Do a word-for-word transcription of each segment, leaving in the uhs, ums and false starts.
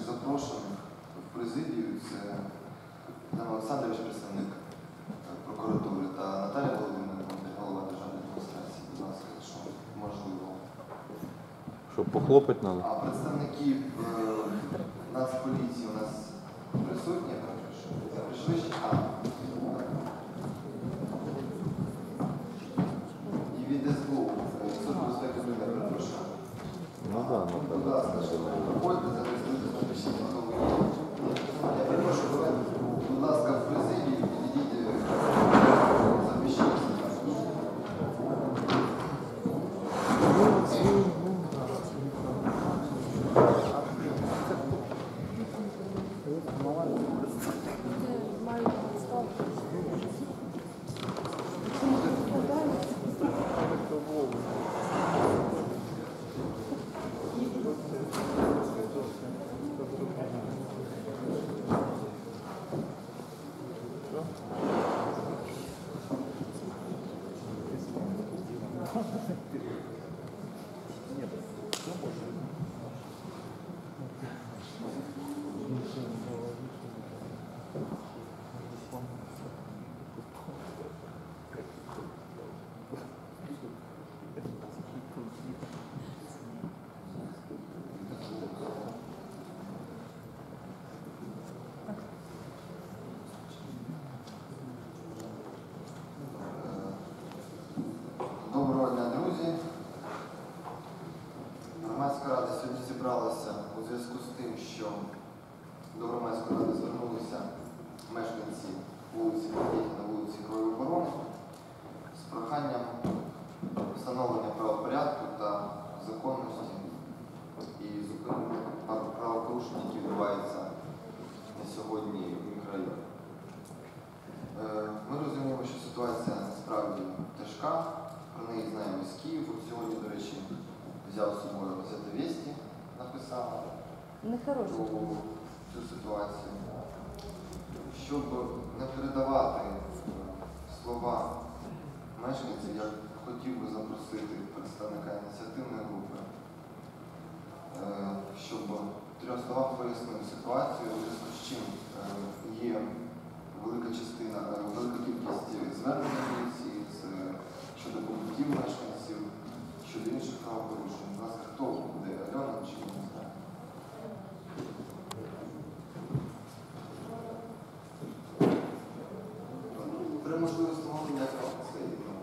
запрошених в президію це Іван Олександрович, представник прокуратури, та Наталія Володимирівна, голова державної адміністрації. Будь ласка, якщо можливо. Що, похлопать треба? А представники Нацполіції у нас присутні? Прийшли ще? А. І від СБУ. Служба безпеки України, перепрошую. Ну так, ну так. Будь ласка, що ви проходите, зареєструйте запишіть, хто ви є. Я перепрошую, ви, будь ласка, в президії підійдіть, запишіть. Доброго дня, друзі. Громадська рада сьогодні зібралася у зв'язку з тим, що до громадської ради звернулися мешканці вулиці Потєхіна, вулиці Героїв оборони з проханням встановлення правопорядку та законності і зупинення правопорушень, які відбуваються на сьогодні в мікрорайоні. Ми розуміємо, що ситуація насправді тяжка. Про неї знаємо з Києва. Сьогодні, до речі, взяв з собою газету «Вісті», написав про цю ситуацію. Щоб не передавати слова мешканців, я хотів би запросити представника ініціативної групи, щоб в трьох словах пояснив ситуацію, у зв'язку з чим є велика частина, велика кількість звернень поліції щодо побутів мешканців, щодо інших правопорушень. Будь ласка, хто буде? Альона чи не знаю? При можливості можу я це.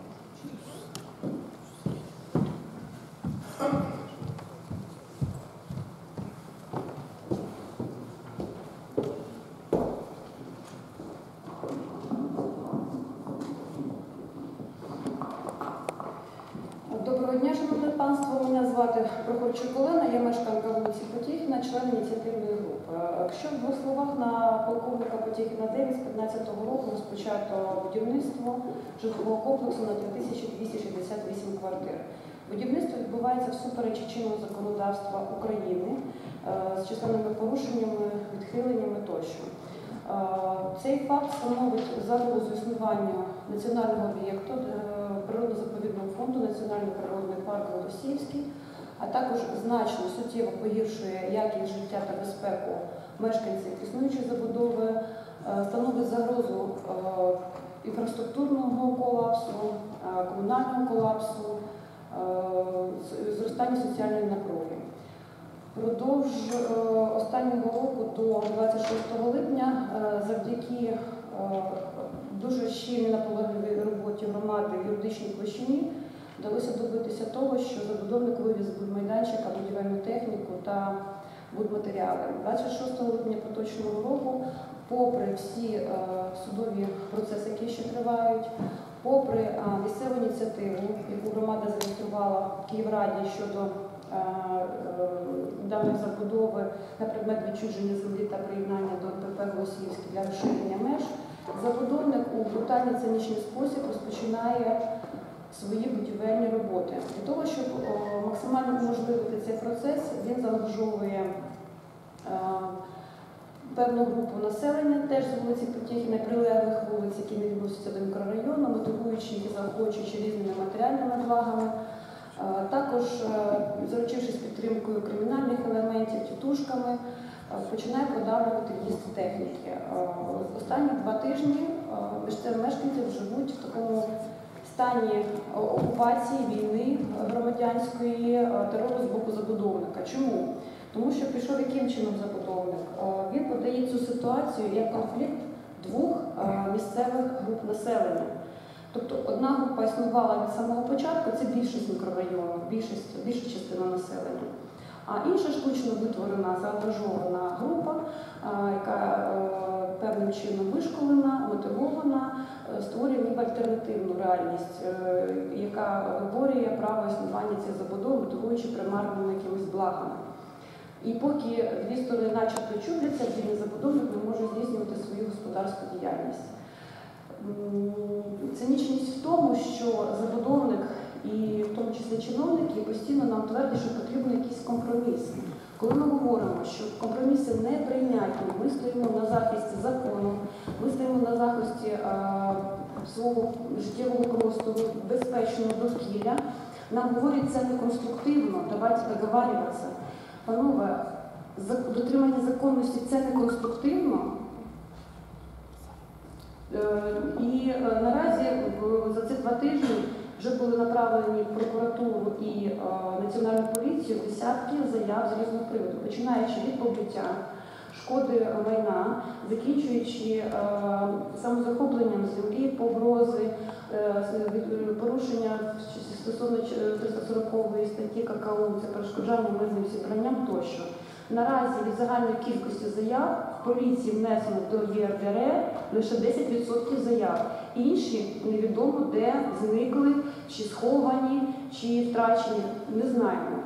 Доброго дня, шановне панство. Мене звати Прохорчук Олена, я мешканка вулиці Потєхіна, член ініціативної групи. Якщо в двох словах, на полковника Потєхіна дев'ять з п'ятнадцятого року розпочато будівництво житлового комплексу на три тисячі двісті шістдесят вісім квартир. Будівництво відбувається всупереч чинного законодавства України з численними порушеннями, відхиленнями тощо. Цей факт становить загрозу існуванню національного об'єкту природно-заповідного фонду Національний природний парк Голосіївський, а також значно суттєво погіршує якість життя та безпеку мешканців існуючої забудови, становить загрозу інфраструктурного колапсу, комунального колапсу, зростання соціальної напруги. Впродовж останнього року до двадцять шостого липня завдяки дуже щільній наполегливій роботі громади в юридичній площині вдалося добитися того, що забудовник вивіз з будмайданчика будівельну техніку та будматеріали. двадцять шостого липня поточного року, попри всі судові процеси, які ще тривають, попри місцеву ініціативу, яку громада зареєструвала в Київраді щодо даної забудови на предмет відчуження землі та приєднання до ПП Голосіївський для розширення меж, забудовник у брутальний цинічний спосіб розпочинає свої будівельні роботи. Для того, щоб максимально уможливити цей процес, він заангажовує певну групу населення, теж з вулиці Потєхіна, прилеглих вулиць, які не відносяться до мікрорайону, мотивуючи і заохочуючи різними матеріальними благами. Також, заручившись підтримкою кримінальних елементів, тітушками, починає продавлювати в'їзд техніки. Е, Останні два тижні е, місцеві мешканці живуть в такому стані окупації, війни громадянської, е, терору з боку забудовника. Чому? Тому що пішов яким чином забудовник? Е, Він подає цю ситуацію як конфлікт двох е, місцевих груп населення. Тобто одна група існувала від самого початку, це більшість мікрорайону, більшість, більша частина населення. А інша штучно витворена, заангажована група, яка певним чином вишколена, мотивована, створює ніби альтернативну реальність, яка виборює право існування цих забудов, мотивуючи примарними якимись благами. І поки дві сторони начебто чубляться, бідний забудовник не може здійснювати свою господарську діяльність. Цинічність в тому, що забудовник і в тому числі чиновники постійно нам твердять, що потрібен якийсь компроміс. Коли ми говоримо, що компроміси не прийнятні, ми стоїмо на захисті закону, ми стоїмо на захисті а, свого життєвого простору, безпечного довкілля, нам говорять, це не конструктивно, давайте договарюватися. Панове, дотримання законності – це не конструктивно. І наразі за ці два тижні вже були направлені в прокуратуру і Національну поліцію десятки заяв з різних приводів, починаючи від побиття, шкоди майна, закінчуючи самозахопленням землі, погрози, порушення стосовно триста сорокової статті ККУ, це перешкоджання мирним зібранням тощо. Наразі від загальної кількості заяв в поліції внесено до Є Ер Де Ер лише десять відсотків заяв. Інші невідомо де зникли, чи сховані, чи втрачені, не знаємо.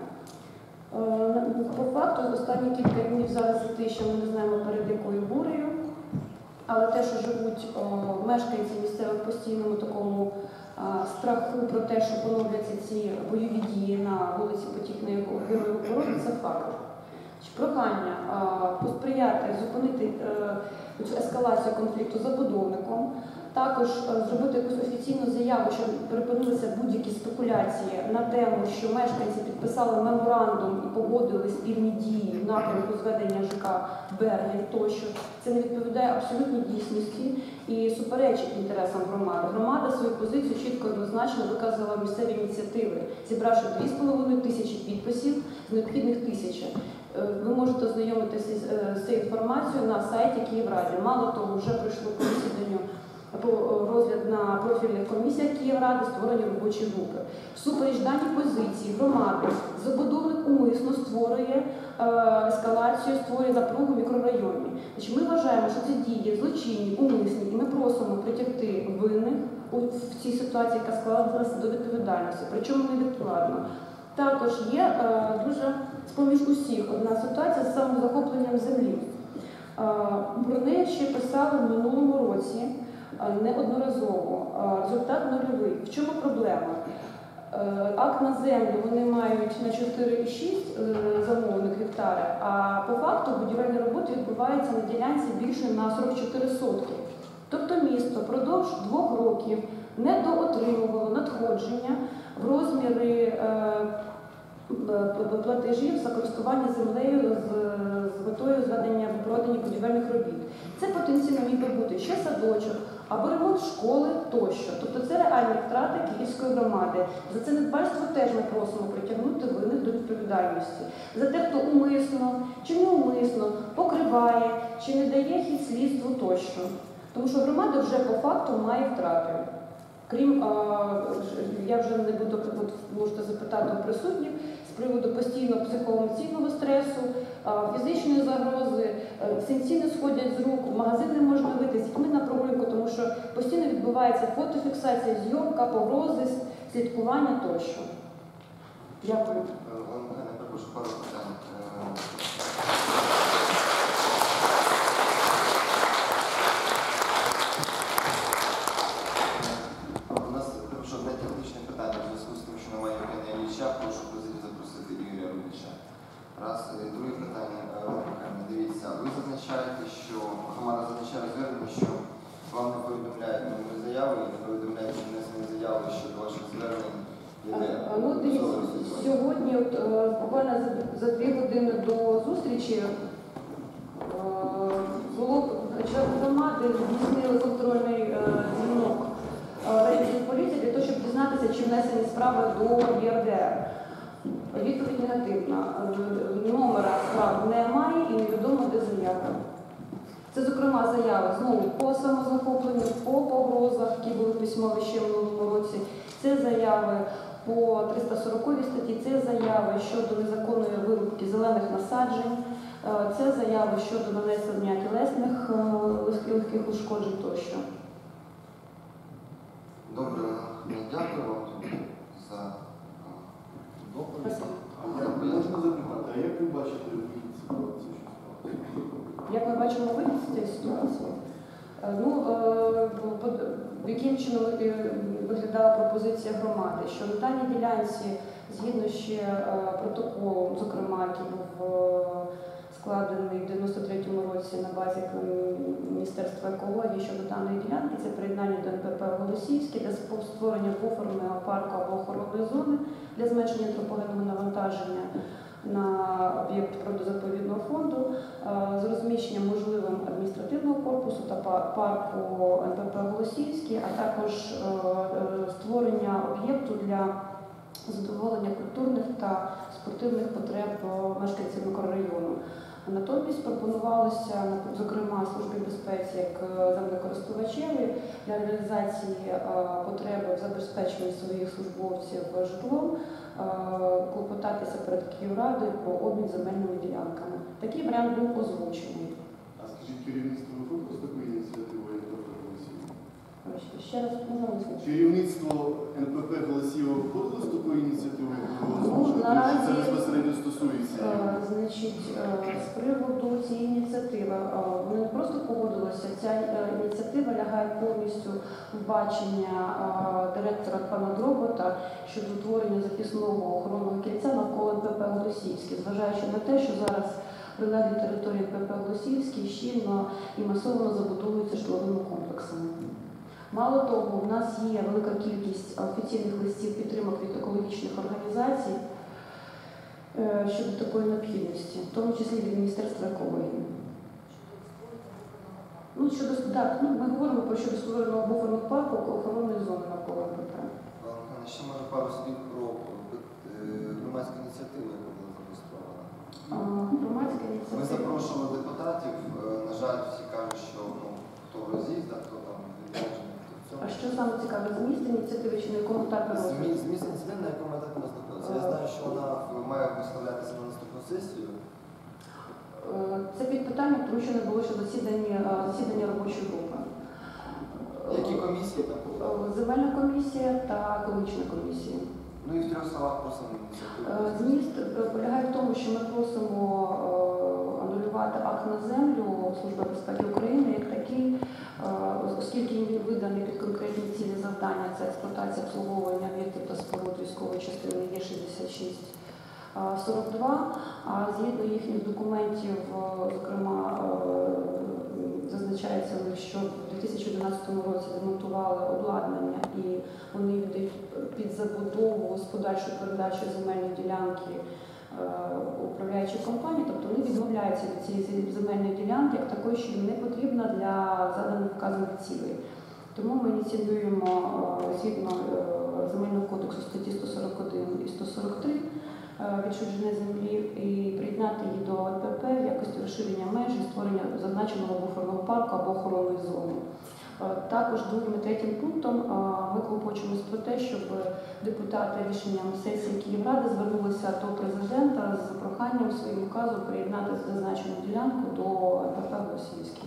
По факту, останні кілька днів зараз затища, ми не знаємо перед якою бурею, але те, що живуть о, мешканці місцевих в постійному такому а, страху про те, що поновляться ці бойові дії на вулиці Потіхної Героїв Ворог, це факт. Прохання посприяти, зупинити цю ескалацію конфлікту з забудовником, також зробити якусь офіційну заяву, щоб припинилися будь-які спекуляції на тему, що мешканці підписали меморандум і погодили спільні дії в напрямку зведення ЖК Берлін тощо. Це не відповідає абсолютній дійсності і суперечить інтересам громади. Громада свою позицію чітко і однозначно виказала в місцеві ініціативи, зібравши дві з половиною тисячі підписів з необхідних тисячі. Ви можете ознайомитися з цією інформацією на сайті Київради. Мало того, вже пройшло по засіданню по розгляд на профільних комісіях Київради, створені робочі групи. Всупереч даній позиції громади забудовник умисно створює е, ескалацію, створює напругу в мікрорайоні. Значить, ми вважаємо, що ці дії злочинні, умисні, і ми просимо притягти винних в цій ситуації, яка склалася, до відповідальності, причому невідкладно. Також є е, дуже з-поміж усіх одна ситуація з самозахопленням землі. Е, про неї ще писали в минулому році е, неодноразово. Е, результат нульовий. В чому проблема? Е, акт на землю вони мають на чотири і шість е, замовник гектари, а по факту будівельні роботи відбуваються на ділянці більше на сорок чотири сотки. Тобто місто впродовж двох років недоотримувало надходження в розміри е, платежів за користування землею з, з метою зведення виправдання будівельних робіт. Це потенційно міг би бути ще садочок або ремонт школи тощо. Тобто це реальні втрати Київської громади. За це недбальство теж ми просимо притягнути винних до відповідальності. За те, хто умисно чи неумисно покриває, чи не дає хід слідству тощо. Тому що громада вже по факту має втрати. Крім, я вже не буду, можете запитати у присутніх, з приводу постійного психоемоційного стресу, фізичної загрози, синці не сходять з рук, в магазин не можна вийти, з дітьми на прогулянку, тому що постійно відбувається фотофіксація, зйомка, погрози, слідкування тощо. Дякую. Олена, прошу пару питань. У нас також одне технічне питання в зв'язку з тим, що немає Євгенія Ілліча, прошу президію запросити Ігоря Рудича. Раз. І друге питання. Дивіться, ви зазначаєте, що громада зазначає звернення, що вам не повідомляють номер заяви і не повідомляють, що внесені заяви щодо ваших звернень. Ну, дивіться, сьогодні, от, буквально за, за дві години до зустрічі, де здійснили контрольний е, дзвінок районної поліції для того, щоб дізнатися, чи внесені справи до ЄРДР. Відповідь негативна. Е, Номера справ немає і невідомо, де заява. Це, зокрема, заяви знову по самозахопленню, по погрозах, які були письмові ще в минулому році. Це заяви по триста сороковій статті, це заяви щодо незаконної вирубки зелених насаджень, е, це заяви щодо нанесення тілесних е, легких ушкоджень тощо. Добре, дякую вам за доповідь. Спасибо. А як можна запитати, а як ви бачите вихід з ситуації? Як ми бачимо вихід з цієї ситуації? Е, Ну, е, под- яким чином е, виглядала пропозиція громади, що на даній ділянці, згідно ще е, протоколу, зокрема, який був е, складений в дев'яносто третьому році на базі е, Міністерства екології щодо даної ділянки, це приєднання до ен пе пе Голосіївське для створення буферного парку або охоронної зони для зменшення антропогенного навантаження на об'єкт природозаповідного фонду е, з розміщенням можливим адміністративного корпусу та па- парку ен пе пе Голосіївське, а також е, е, створення об'єкту для задоволення культурних та спортивних потреб е, мешканців мікрорайону. Натомість пропонувалося, зокрема, Службі безпеці як е, землекористувачеві для реалізації е, потреби в забезпеченні своїх службовців житлом е, клопотатися перед Київрадою про обмін земельними ділянками. Такий варіант був озвучений. А скажіть, керівництво виходило з такої ініціативи ен пе пе Голосіїв? Бачите, ще раз можна висловити. Керівництво ен пе пе Голосіїва виходило з такої ініціативи, як ви Ну, озвучили? наразі, Чи це безпосередньо стосується? Е, Значить, е, з приводу цієї ініціативи, е, вони не просто погодилися, ця е, ініціатива лягає повністю в бачення е, директора пана Дробота щодо утворення захисного охоронного кільця навколо ен пе пе Голосіївське, зважаючи на те, що зараз прилеглі території ен пе пе Голосіївське щільно і масово забудовуються житловими комплексами. Мало того, у нас є велика кількість офіційних листів підтримок від екологічних організацій е, щодо такої необхідності, в тому числі від Міністерства екології. Ну, щодо, так, ну, ми говоримо про щодо створеного буферного парку охоронної зони навколо ен пе пе. Пане Михайло, ще може пару слів про е, громадську ініціативу, яка була зареєстрована. А, Громадська Ми ініціатива. запрошували депутатів, е, на жаль, всі кажуть, що ну, хто в роз'їзд, а хто там відряджений, хто в цьому. А що саме цікаве, зміст ініціативи чи на якому етапі розгляду? Змі- Зміст ініціативи, на якому етапі вона знаходиться. Я знаю, що вона має виставлятися на наступну сесію. Е, Це під питанням, тому що не було ще засідання, е, засідання робочої групи. Які комісії там були? Е, Земельна комісія та екологічна комісія. Ну і в трьох словах просимо ініціативу. Е, Зміст е, полягає в тому, що ми просимо е, анулювати акт на землю Служби безпеки України як такий, е, оскільки він виданий під конкретні цілі завдання, це експлуатація обслуговування об'єктів та споруд військової частини Є шістдесят шість сорок два, а згідно їхніх документів, е, зокрема, е, зазначається в них, що в дві тисячі одинадцятому році демонтували обладнання і вони віддають під забудову з подальшою передачею земельної ділянки е, управляючій компанії, тобто вони відмовляються від цієї земельної ділянки як такої, що їм не потрібна для заданих вказаних цілей. Тому ми ініціюємо е, згідно е, Земельного кодексу статті сто сорок один і сто сорок три е, відчуження землі і приєднати її до ен пе пе в якості розширення меж і створення зазначеного буферного парку або охоронної зони. Е, Також другим і третім пунктом е, ми клопочемось про те, щоб депутати рішенням сесії Київради звернулися до президента з проханням своїм указом приєднати зазначену ділянку до ен пе пе Голосіївське.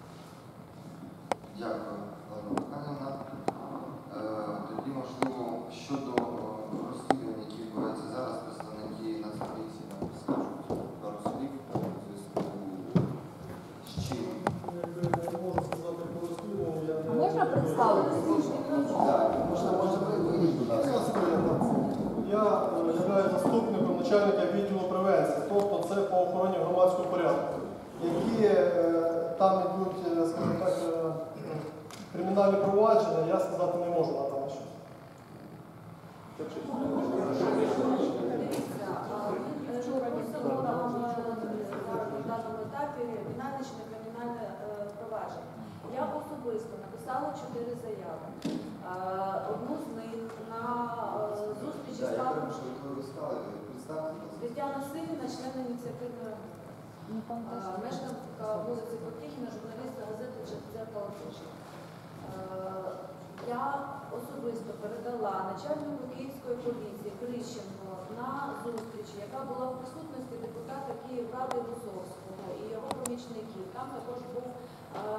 Дякую, Олена Михайлівна. Е, Тоді, можливо, щодо е, розслідувань, які відбуваються зараз, представники Нацполіції нам скажуть пару слів у зв'язку з чим. Не можу сказати по розслідуванню, я не... Можна представитися? Так, можна, може, ви вийдіть, будь ласка. Я е, являюсь заступником начальника відділу превенції, тобто це по охороні громадського порядку, які е, там йдуть, е, скажімо так, е, кримінальні провадження, я сказати не можу на даний час. Журналістам на даному етапі фінальне чи не кримінальне провадження. Я написала чотири заяви. Е, Одну з них на е, зустрічі Да, з я паном кажу, що ви розстали, представте нас. Тетяна Силіна, член ініціативної ради. Е, Мешканка вулиці Потіхіна, журналістка газети «Дзеркало тижня». Е, Я особисто передала начальнику Київської поліції Крищенко на зустріч, яка була в присутності депутата Київради Русовського і його помічників. Там також був е,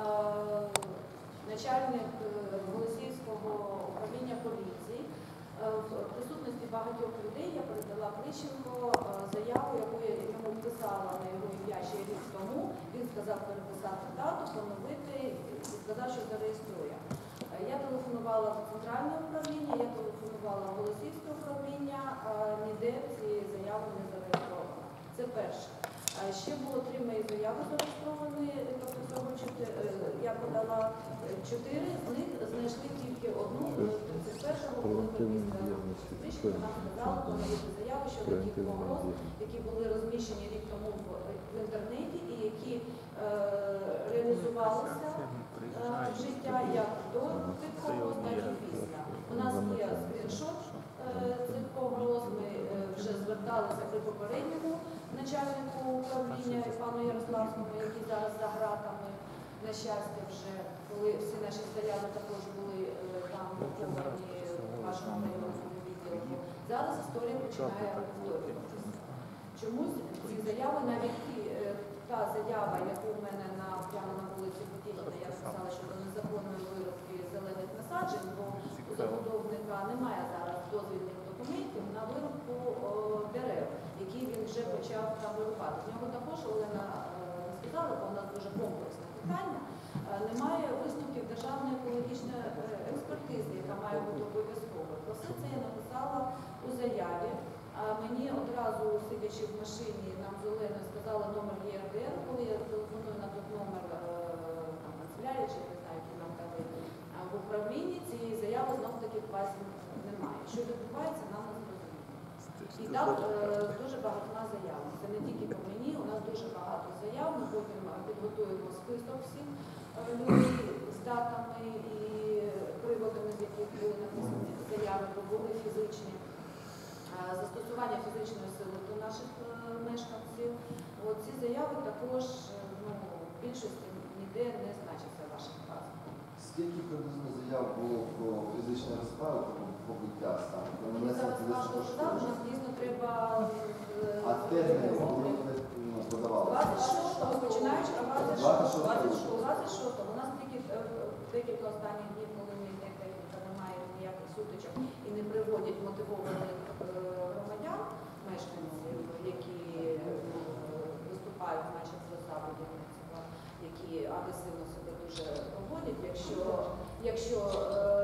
начальник е, Голосіївського управління поліції. Е, В присутності багатьох людей я передала Крищенко е, заяву, яку я йому писала на його ім'я ще рік тому. Він сказав переписати дату, поновити і сказав, що зареєструє. Я телефонувала в центральне управління, я телефонувала в Голосіївське управління, а ніде цієї заяви не зареєстровано. Це перше. А ще було три мої заяви зареєстровані, тобто всього чотири. Я подала чотири, з них знайшли тільки одну, тридцять першого, коли після зустрічі нам сказали поновити заяви щодо тих погроз, які були розміщені рік тому в, в інтернеті і які е, реалізувалися в життя як до цих погроз, так і після. У нас є скріншот е, цих погроз, ми е, вже зверталися при попередньому начальнику управління пану Ярославському, який зараз за ґратами. На щастя, вже коли всі наші заяви також були е, там враховані в вашому районному відділку. Зараз історія починає повторюватися. Чомусь ці заяви, навіть і, е, та заява, яку в мене на прямо на вулиці Потіхіна, я написала щодо незаконної вирубки зелених насаджень, бо у забудовника немає зараз дозвільних документів на вирубку о, дерев, які він вже почав там вирубати. В нього також Олена е, сказала, бо у нас дуже комплексне питання. Е, немає висновків державної екологічної е, експертизи, яка має бути обов'язково. Про все це я написала у заяві. А мені одразу, сидячи в машині, нам з Оленою сказали номер Є Р Д Р, коли я телефоную на той номер е, там, канцелярії, чи не знаю, які нам дали а в управлінні, цієї заяви знов-таки в базі немає. Що відбувається, нам не зрозуміло. І так е, дуже багатьма заявами. Це не тільки по мені, у нас дуже багато заяв, ми потім підготуємо список всіх е, людей з датами і приводами, з яких були написані заяви, бо були фізичні. Застосування фізичної сили до наших е, мешканців. От ці заяви також е, ну, в більшості ніде не значаться в ваших базах. Скільки приблизно заяв було про фізичне розправи, про побиття саме? Про Мені нанесення зараз важко фізичних сказати, пошкоджень? нам дійсно треба е, А терміни, коли ви ну, подавали? двадцять шостого, починаючи двадцять шостого. двадцять шостого. У нас тільки е, декілька останніх днів, коли не йде техніка, немає ніяких сутичок і не приводять мотивованих е, громадян, мешканців, які е, виступають значить, за забудовництва, які агресивно себе дуже поводять. Якщо, якщо е,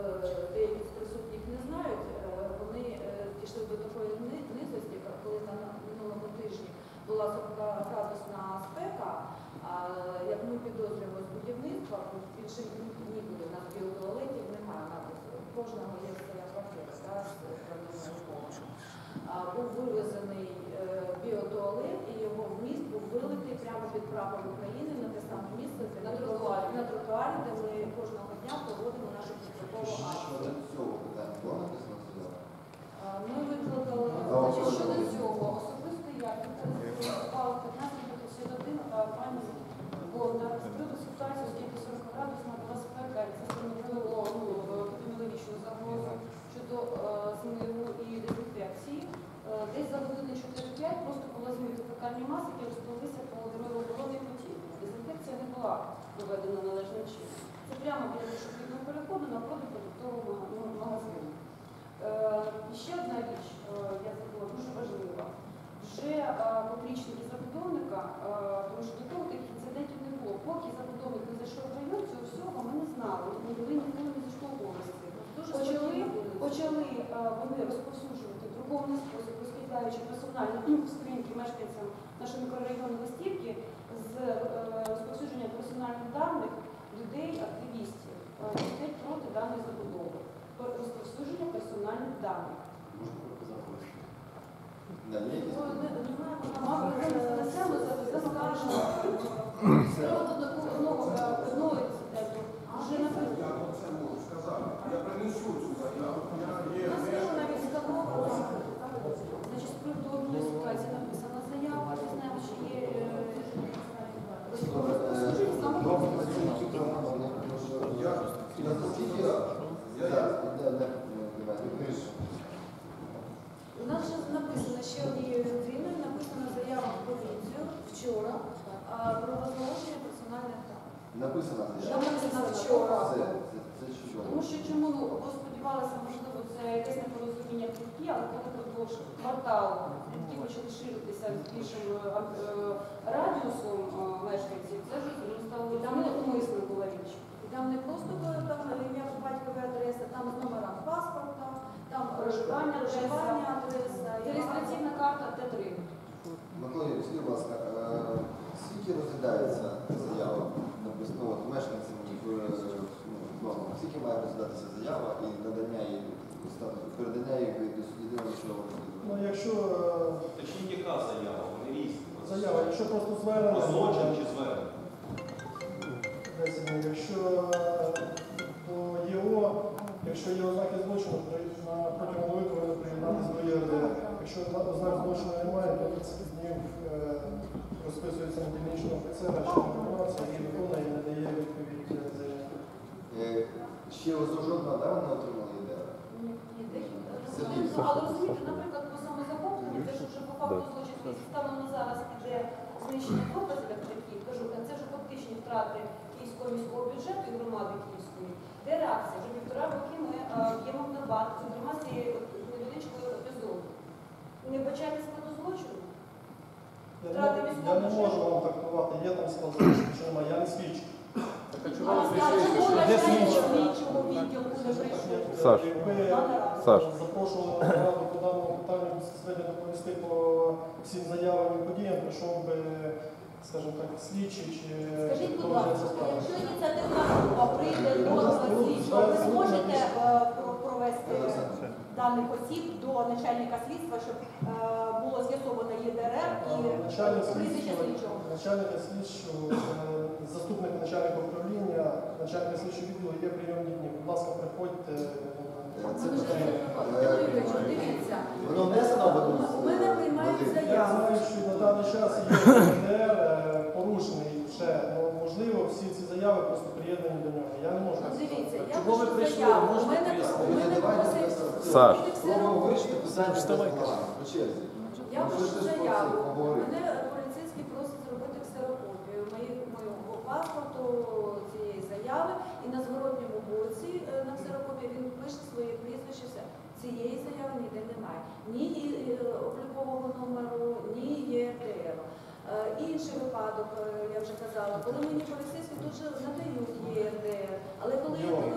деякі з присутніх не знають, е, вони е, дійшли до такої ни- низості, коли на минулому тижні була сорок градусна спека, а як ми підозрюємо з будівництва, більше нікуди, у нас біотуалетів немає, у кожного є своя квартира та, з правильними умовами. А, був вивезений е, біотуалет і його вміст був вилитий прямо під прапор України на те саме місце, на тротуарі, на тротуарі, де ми кожного дня проводимо нашу підсумкову акцію. Щодо цього питання було написано заяву? А, Ми викликали, А, значить, а, щодо а, цього, особисто я підписувала п'ятнадцять п'ятдесят один пані Бондар з приводу ситуації, оскільки сорок градусна була спека, і це становило ну, епідеміологічну загрозу щодо е, змиву і дезінфекції. Е, Десь за години чотири-п'ять просто була змита фекальні маси, які розплилися по деревооборонній потік. Дезінфекція не була проведена належним чином. Це прямо біля пішохідного переходу навпроти продуктового магазину. Е, І ще одна річ, е, я забула, дуже важлива. Вже е, поплічники забудовника, е, тому що до того таких інцидентів не було. Поки забудовник не зайшов в район, цього всього ми не знали, не були ніколи не зіштовхувалися. Почали, почали е, вони розповсюджувати в друкований спосіб, розкидаючи персональні скриньки мешканцям нашого мікрорайону Листівки з е, розповсюдження персональних даних людей, активістів, е, які проти даної забудови. Розповсюдження персональних даних. Можна показати? Да, є якісь? Ну, не- немає, мабуть, на цьому скажемо. З приводу такого одного одного інциденту. Вже наприклад, Написана Що заява. написано вчора? Це, це, це чудово. Тому що чому ну, бо сподівалися, можливо, це якесь непорозуміння в квітки, але коли продовж кварталу квітки почали ширитися з більшим е, е, радіусом е, мешканців, це вже стало там умисна була річ. І там не просто було там ім'я по батькові адреси, там з номером паспорта, там проживання, проживання, адреса, і реєстраційна карта Т три. Микола Юрійович, скажіть, будь ласка, е, скільки розглядається заява, написано, от, мешканцям, е, ну, скільки має розглядатися заява і надання її, статусу, передання її до єдиного судового Ну, розслідування? якщо е, Точніше, яка заява? Вони різні. заява, якщо просто Про звернення, злочин чи звернення? десь, ну, якщо е, до ЄО, якщо є ознаки злочину, то на протягом доби повинно приєднатися до ЄРДР. Якщо ознак злочину немає, то тридцять днів е, розписується на дільничного офіцера, що інформація, який виконує і надає відповідь е, заявнику. Е, Ще ось жодного да, не отримали ідею? Ні, декілька. Сергій. Ну, але розумієте, наприклад, по самозахопленню, те, що вже по факту злочину станом на зараз іде знищення доказів як таких, кажу, це вже фактичні втрати Київського міського бюджету і громади Київської. Де реакція? Вже півтора роки ми б'ємо в набат, зокрема з цією невеличкою епізоду. Не бачайте складу злочину? Я Втрати не, військового я не можу бюджету? вам трактувати, є там склад злочину чи немає, я не слідчий. А чому начальник слідчого відділу не прийшов? Саш, Якби Саш. запрошували на нараду по даному питанню безпосередньо доповісти по всім заявам і подіям, прийшов би, скажімо так, слідчий чи Скажіть, будь хто ласка, за справу. якщо ініціативна група прийде до слідчого, ви зможете е, про- провести даних осіб до начальника слідства, щоб е, було з'ясовано ЄДРР Начальник і прізвище слідчого, слідчого? начальника слідчого, е, заступник начальника управління, начальника слідчого відділу є прийомні дні. Будь ласка, приходьте. Е, Це Ну, питання. Микола Юрійович, дивіться. Воно внесено в одну У мене приймають в один? Я заяву. знаю, що на даний час є ЄДР е, порушений вже, ну, можливо, всі ці заяви просто приєднані до нього. Я не можу. Ну, дивіться, я Чого ви пишу прийшли? заяву. У Можете мене, пояснити? у мене Давайте просить без- Саш. зробити Пробуємо вирішити ксерокопію. питання без плану, по черзі. Я Ну, пишу ви ж заяву. просто поговорили. Мене поліцейський просить зробити ксерокопію моїх- моєго паспорту, цієї заяви, і на зворотньому боці е, на ксерокопії він пише своє прізвище. Все. Цієї заяви ніде немає. Ні е, облікового номеру, ні ЄРДР. Е, Інший випадок, е, я вже казала, коли мені поліцейські тут же надають ЄРДР, але коли я Йо. коли...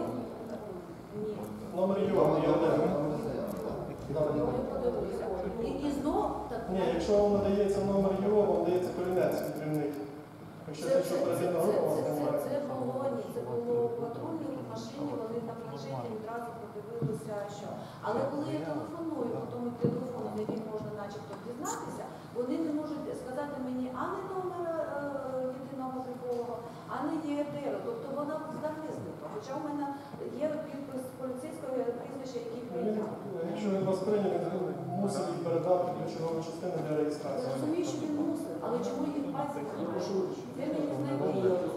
Ні. Номер Номер ЄО, ЄДР. номер заяви, так. Я подивлюся. І, і знов так. Ні, якщо вам надається номер ЄО, вам дається корінець відкривник. Якщо Це, це це, що це, оперативна це, група, у вас це, немає. це було ні, це було в патрульній машині, вони на планшеті відразу подивилися, що. Але коли я телефоную по тому телефону, на який можна начебто дізнатися, вони не можуть сказати мені ані номера е, єдиного облікового, ані ЄРДР. Тобто вона захисника. Хоча в мене є підпис поліцейського прізвища, який Він, прийняв. якщо він вас прийняв, він мусить їх передати ключової частини для Я реєстрації. розумію, що він мусив, але чому їх пальці немає? Де мені знайти?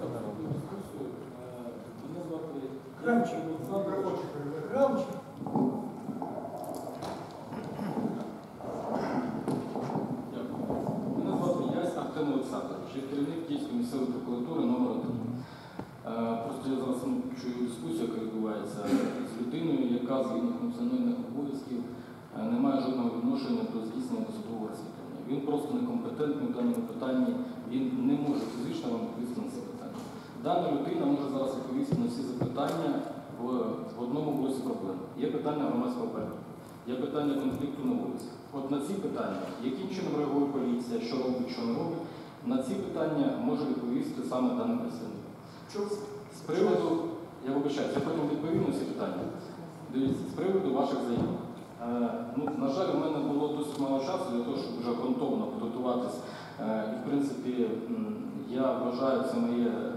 Мене звати Крамчик, Олександр Очікович. Крамчик. Дякую. Мене звати Ясь Артем Олександрович, я керівник Київської місцевої прокуратури номер один. Е, Просто я зараз ну, чую дискусію, яка відбувається з людиною, яка згідно функціональних обов'язків е, не має жодного відношення до здійснення досудового розслідування. Він просто некомпетентний в даному питанні, він не може фізично вам відповісти на це питання. Дана людина може зараз відповісти на всі запитання в, в одному блоці проблем. Є питання громадського порядку, є питання конфлікту на вулиці. От на ці питання, яким чином реагує поліція, що робить, що не робить, на ці питання може відповісти саме даний представник. З приводу, я вибачаюся, я потім відповім на ці питання. Дивіться, з приводу ваших заяв. Е, ну, на жаль, у мене було досить мало часу для того, щоб вже ґрунтовно підготуватись. Е, і, в принципі, м, я вважаю, це моє е,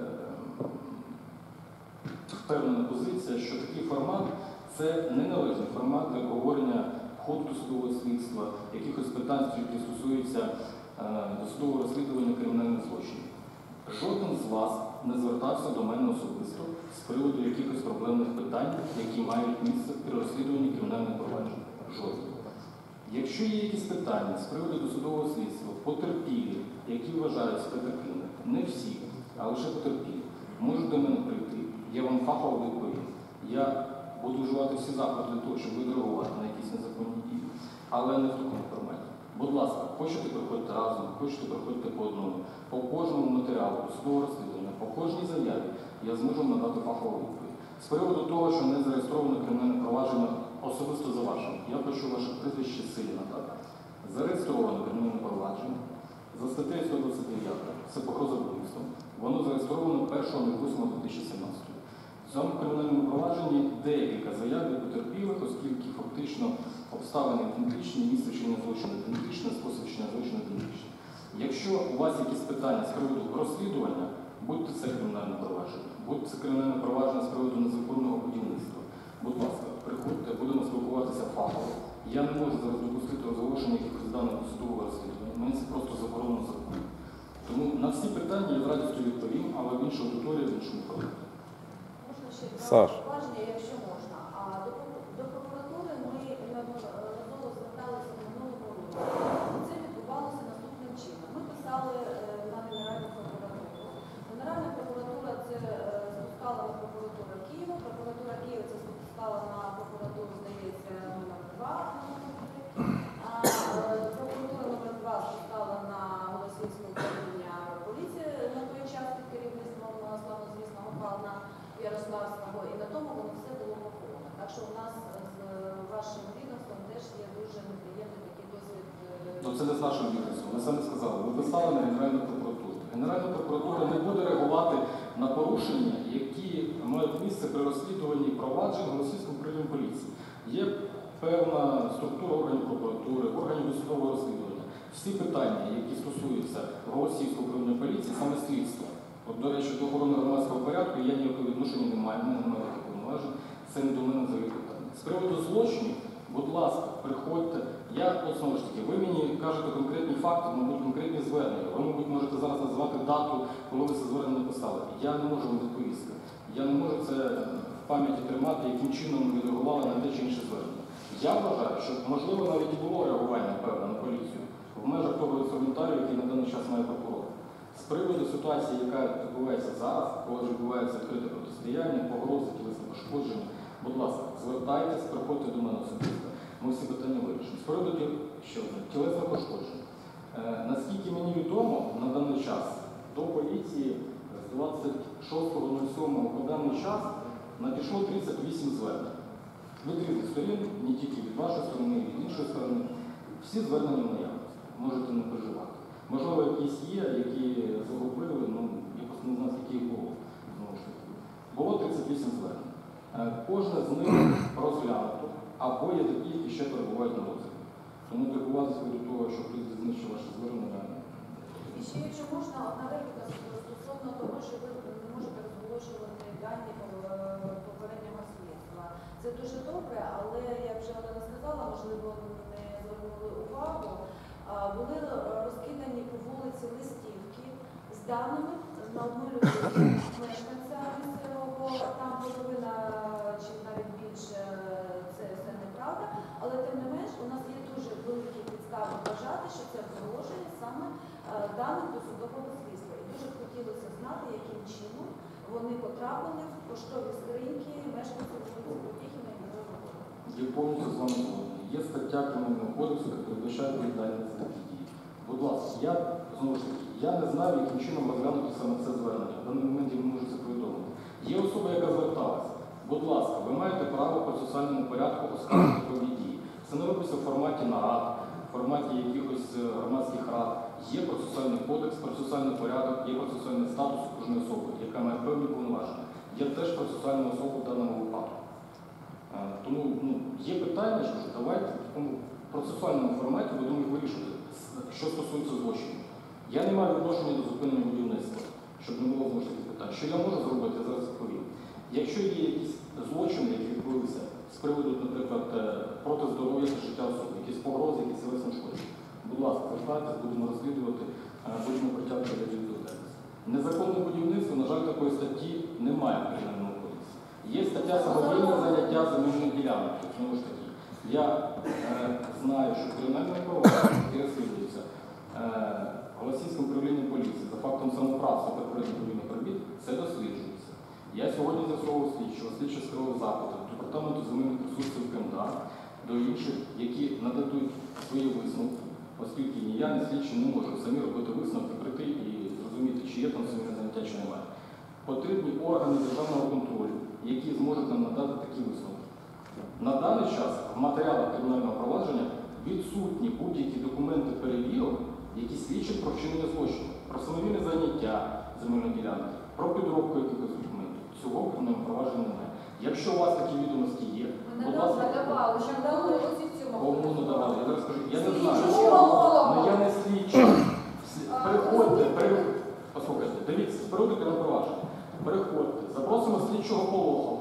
впевнена позиція, що такий формат – це неналежний формат для обговорення ходу досудового слідства, якихось питань, які стосуються е, досудового розслідування кримінальних злочинів. Жоден з вас не звертався до мене особисто з приводу якихось проблемних питань, які мають місце при розслідуванні кримінальних проваджень. Жоден. Якщо є якісь питання з приводу досудового слідства, потерпілі, які вважають себе такими, не всі, а лише потерпілі, можуть до мене прийти, я вам фахово відповім. Я буду вживати всі заходи для того, щоб відреагувати на якісь незаконні дії, але не в такому форматі. Будь ласка, хочете приходьте разом, хочете приходьте по одному. По кожному матеріалу, судового розслідування, по кожній заяві я зможу надати фахову відповідь. З приводу того, що не зареєстровано кримінальне провадження особисто за вашим, я хочу ваше прізвище силі надати. Зареєстровано кримінальне провадження за статтею сто двадцять дев'ять, це погроза вбивством. Воно зареєстровано першого восьмого дві тисячі сімнадцятого. В цьому кримінальному провадженні декілька заяв від потерпілих, оскільки фактично обставини ідентичні, місце вчинення злочину ідентичне, спосіб вчинення злочину ідентичний. Якщо у вас якісь питання з приводу розслідування, будь-то це кримінальне провадження, будь це кримінальне провадження з приводу незаконного будівництва. Будь ласка, приходьте, будемо спілкуватися фахово. Я не можу зараз допустити розголошення якихось даних до судового розслідування. Мені це просто заборонено законом. Тому на всі питання я з радістю відповім, але в іншій аудиторії, в іншому форматі. Можна ще Саш. уваження, якщо можна. А до, до прокуратури ми неодноразово зверталися в минулому році. Це відбувалося наступним чином. Ми писали е, на Генеральну прокуратуру. Генеральна прокуратура це е, спускала на прокуратуру Києва, прокуратура Києва це спускала на прокуратуру, здається, номер два. А е, прокуратура номер два спускала на Голосіївське управління поліції на той час під керівництвом славнозвісного пана Ярославського, і на тому воно все було поховано. Так що у нас з вашим відомством теж є дуже неприємний такий досвід. Ну це не з нашим відомством. Ви самі сказали, ви писали на Генеральну прокуратуру. Генеральна прокуратура не буде реагувати на порушення, які мають місце при розслідуванні проваджень Голосіївського управління поліції. Є певна структура органів прокуратури, органів досудового розслідування. Всі питання, які стосуються Голосіївського управління поліції, саме слідства. От, до речі, до охорони громадського порядку я ніякого відношення не маю, в мене немає таких повноважень, це не до мене взагалі питання. З приводу злочинів, будь ласка, приходьте. Я, от, знову ж таки, ви мені кажете конкретні факти, мабуть, конкретні звернення. Ви, мабуть, можете зараз назвати дату, коли ви це звернення написали. Я не можу вам відповісти. Я не можу це в пам'яті тримати, яким чином ви реагували на те чи інше звернення. Я вважаю, що, можливо, навіть і було реагування, певне, на поліцію в межах того інструментарію, який на даний час має прокурор. З приводу ситуації, яка відбувається зараз, коли вже відбувається відкрите протистояння, погрози, тілесне пошкодження, будь ласка, звертайтесь, приходьте до мене особисто. Ми всі питання вирішимо. З приводу що, тілесне пошкодження. Е, наскільки мені відомо, на даний час до поліції з двадцять шостого сьомого по даний час надійшло тридцять вісім звернень. Від різних сторін, не тільки від вашої сторони, від іншої сторони. Всі звернення в наявності. Можете не переживати. Можливо, якісь є, які загубили, ну, я просто не знаю, скільки їх було. Знову ж таки. Було тридцять вісім звернень. Кожне з них розглянуто, або є такі, які ще перебувають на розгляді. Тому турбуватися до того, що хтось знищив ваше звернення. І ще, якщо можна, одна репліка стосовно того, що ви не можете розголошувати дані попереднього слідства. Це дуже добре, але, як вже Олена сказала, можливо, не звернули увагу, були розкидані по вулиці листівки з даними на одну людину, мешканця місцевого, там половина чи навіть більше, це все неправда, але тим не менш у нас є дуже великі підстави вважати, що це положення саме даних до судового слідства. І дуже б хотілося знати, яким чином вони потрапили в поштові скриньки мешканців вулиці Потіхіна і Героїв. Я повністю з вами згоден. Є стаття Кримінального кодексу, яка передбачає відповідальність за такі дії. Будь ласка, я, знову ж таки, я не знаю, яким чином розглянути саме це звернення. В даний момент я не можу це повідомити. Є особа, яка зверталася. Будь ласка, ви маєте право в процесуальному порядку оскаржити такі дії. Це не робиться в форматі нарад, в форматі якихось громадських рад. Є процесуальний кодекс, процесуальний порядок, є процесуальний статус кожної особи, яка має певні повноваження. Є теж процесуальна особа в даному випадку. Тому ну, є питання, що давайте в такому процесуальному форматі будемо їх вирішувати, що стосується злочину. Я не маю відношення до зупинення будівництва, щоб не було знову ж таки питань. Що я можу зробити, я зараз відповім. Якщо є якісь злочини, які відбулися з приводу, наприклад, проти здоров'я та життя особи, якісь погрози, якісь тілесні шкодження, будь ласка, звертайтеся, будемо розслідувати, будемо притягувати до відповідальності. Незаконне будівництво, на жаль, такої статті немає в Кримінальному кодексі. Є стаття самовільне заняття земельних ділянок. Знову ж таки, я е, знаю, що кримінальне провадження, яке розслідується е, Голосіївським управлінням поліції за фактом самоправства та проведення робіт, це досліджується. слідчо скеровував запити до департаменту земельних ресурсів КМДА, до інших, які нададуть свої висновки, оскільки ні я, ні слідчі не можемо самі робити висновки, прийти і зрозуміти, чи є там земельне заняття, чи немає. Потрібні органи державного контролю, які зможуть нам надати такі висновки. На даний час в матеріалах кримінального провадження відсутні будь-які документи перевірок, які свідчать про вчинення злочину, про самовільне заняття земельної ділянки, про підробку якихось документів. Цього в кримінальному провадженні немає. Якщо у вас такі відомості є, Ми будь не ласка, надавали, що дали ось в цьому. кому надавали? Я зараз скажу, я не знаю. Чого? Ну я не слідчий. Слід- Переходьте, пере- послухайте, дивіться, з приводу кримінального провадження. Переходьте, запросимо слідчого Полохова.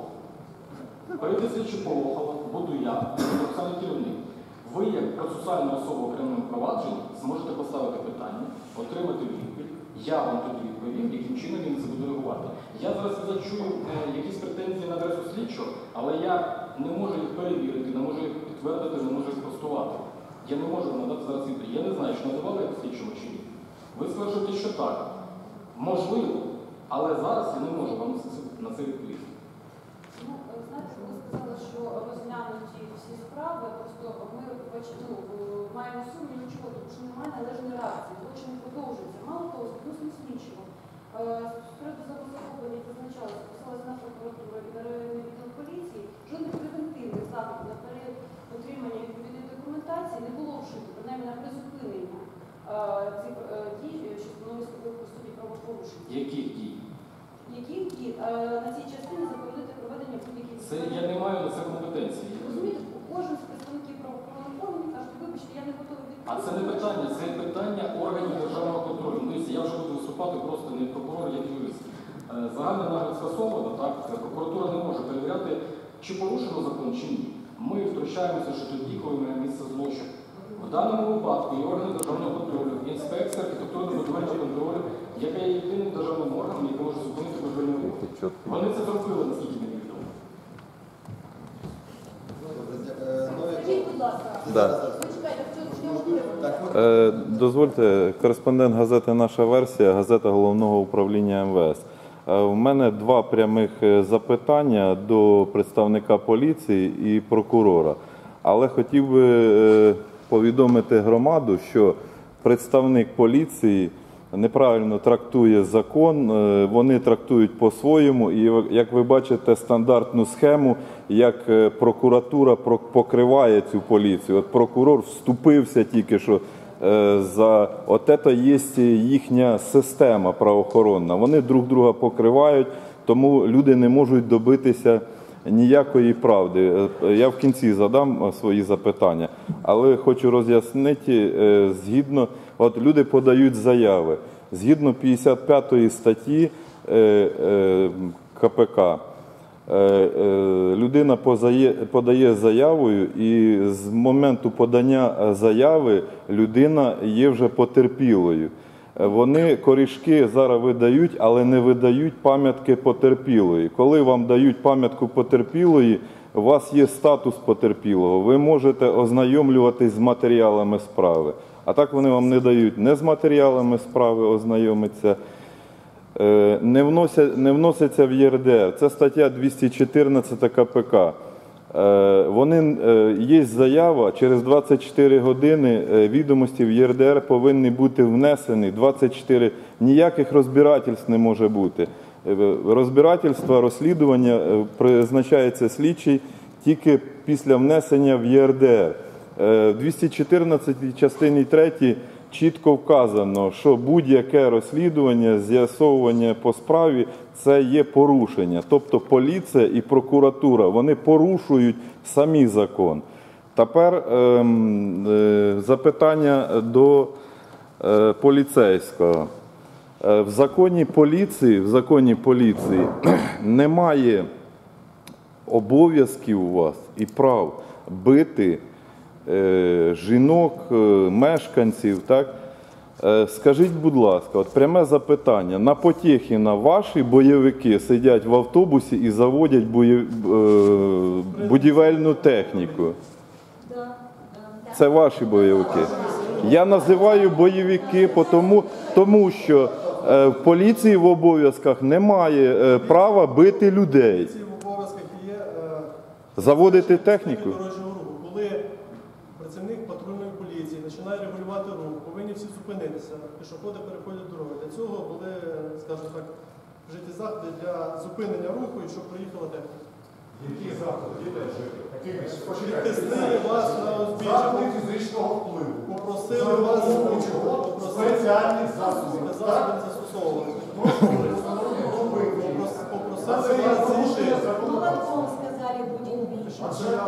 Прийде слідчий Полохова, буду я, процесуальний керівник. Ви, як процесуальна особа у кримінальному провадженні, зможете поставити питання, отримати відповідь. Я вам тоді відповім, яким чином він це буде реагувати. Я зараз зачую е, якісь претензії на адресу слідчого, але я не можу їх перевірити, не можу їх підтвердити, не можу їх спростувати. Я не можу надати зараз відповідь. Я не знаю, чи надавали як слідчому чи ні. Ви стверджуєте, що так. Можливо, але зараз я не можу вам на це відповісти. Ну, знаєте, ви сказали, що розглянуті всі справи, просто ми бачимо, ну, маємо сумнів, чого, тому що немає належної реакції, злочин продовжується. Мало того, відносно слідчого. З приводу захоплення, як зазначалося, посилалася наша прокуратура і районний відділ поліції, жодних превентивних заходів на період отримання відповідної документації не було вжито, принаймні на призупинення цих дій, що становиться по суті правопорушень. Яких дій? Яких дій на цій частині заборонити проведення будь-яких Це я не маю на це компетенції. Розумієте, кожен з представників правоохоронних органів каже, вибачте, я не готовий відповісти. А це не питання, це питання органів державного контролю. Ну, я вже буду виступати просто не прокурор, як юрист. Е, Загальний нагляд скасовано, так, прокуратура не може перевіряти, чи порушено закон, чи ні. Ми втручаємося ще тоді, коли має місце злочин. В даному випадку і органи державного контролю, і інспекція архітектурно-будівельного контролю, яка є єдиним державним органом, який може зупинити будівельний рух. Вони це зробили, наскільки мені відомо. Скажіть, будь ласка, Да. ви чекаєте, в цьому приводу? Е, дозвольте, кореспондент газети «Наша версія», газета Головного управління ем ве ес. Е, у мене два прямих е, запитання до представника поліції і прокурора. Але хотів би е, повідомити громаду, що представник поліції неправильно трактує закон, е, вони трактують по-своєму. І, як ви бачите, стандартну схему, як е, прокуратура про- покриває цю поліцію. От прокурор вступився тільки що е, за... От це є їхня система правоохоронна. Вони друг друга покривають, тому люди не можуть добитися ніякої правди. Е, Я в кінці задам е, свої запитання, але хочу роз'яснити, е, згідно, от люди подають заяви. Згідно п'ятдесят п'ятої статті е, е, ка пе ка, е, е, людина позає, подає заявою, і з моменту подання заяви людина є вже потерпілою. Е, Вони корішки зараз видають, але не видають пам'ятки потерпілої. Коли вам дають пам'ятку потерпілої, у вас є статус потерпілого, ви можете ознайомлюватись з матеріалами справи. А так вони вам не дають не з матеріалами справи ознайомитися, е, не, вносять, не вносяться в є ер де ер. Це стаття двісті чотирнадцять ка пе ка. Е, Вони, е, є заява, через двадцять чотири години е, відомості в є ер де ер повинні бути внесені. двадцять чотири, ніяких розбирательств не може бути. Е, Розбирательство, розслідування е, призначається слідчий тільки після внесення в є ер де ер. В двісті чотирнадцятій частині третій чітко вказано, що будь-яке розслідування, з'ясовування по справі – це є порушення. Тобто поліція і прокуратура, вони порушують самі закон. Тепер е, е, запитання до е, поліцейського. Е, в законі поліції, в законі поліції немає обов'язків у вас і прав бити жінок, мешканців, так? Скажіть, будь ласка, от пряме запитання. На Потєхіна ваші бойовики сидять в автобусі і заводять бої... будівельну техніку? Це ваші бойовики. Я називаю бойовики, тому, тому що в поліції в обов'язках немає права бити людей. Ці в обов'язках Заводити техніку? Дорожнього руху. Коли працівник патрульної поліції починає регулювати рух, повинні всі зупинитися, пішоходи переходять дороги. Для цього були, скажімо так, вжиті заходи для зупинення руху і щоб проїхала техніка. Які заходи? Відтиснили вас на узбіччя, Заходи фізичного впливу. попросили вас, попросили Спеціальні засоби. засоби застосовувати. Попросили вас зійти. Ну, вам сказали, будемо більше.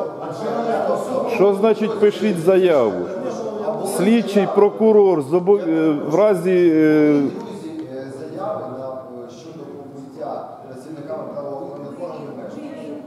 Що значить пишіть заяву? Слідчий, прокурор, зобо- е, в разі е, Друзі, е, заяви на е, щодо побиття працівниками правоохоронних органів меж.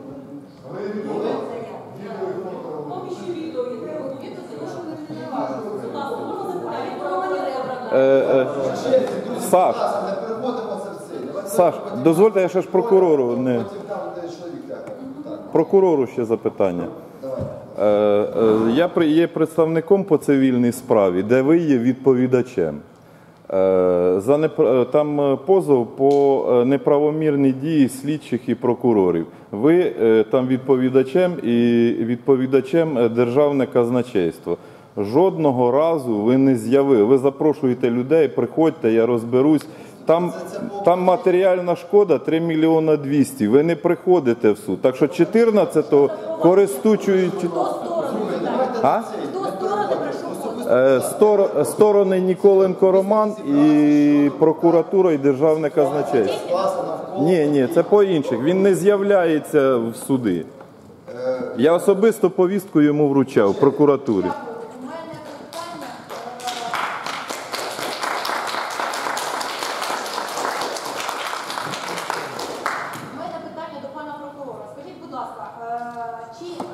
е, е, Саш, Не переводимо це в цей. Давайте Саш, потім- дозвольте, я ще ж прокурору не Потім там де чоловік так. Так, прокурору ще запитання. давай. Е, е, Я при- є представником по цивільній справі, де ви є відповідачем. Е, За непр- е, там е, позов по е, неправомірній дії слідчих і прокурорів. Ви е, там відповідачем і відповідачем е, Державне казначейство. Жодного разу ви не з'явили. Ви запрошуєте людей, приходьте, я розберусь. Там, там матеріальна шкода три мільйони двісті. Ви не приходите в суд. Так що чотирнадцятого користуючи... А? Е, стор- Сторони Ніколенко Роман і прокуратура і Державне казначейство. Ні, ні, це по інших. Він не з'являється в суди. Я особисто повістку йому вручав в прокуратурі. У мене питання. У мене питання до пана прокурора. Скажіть, будь ласка, е, чи е,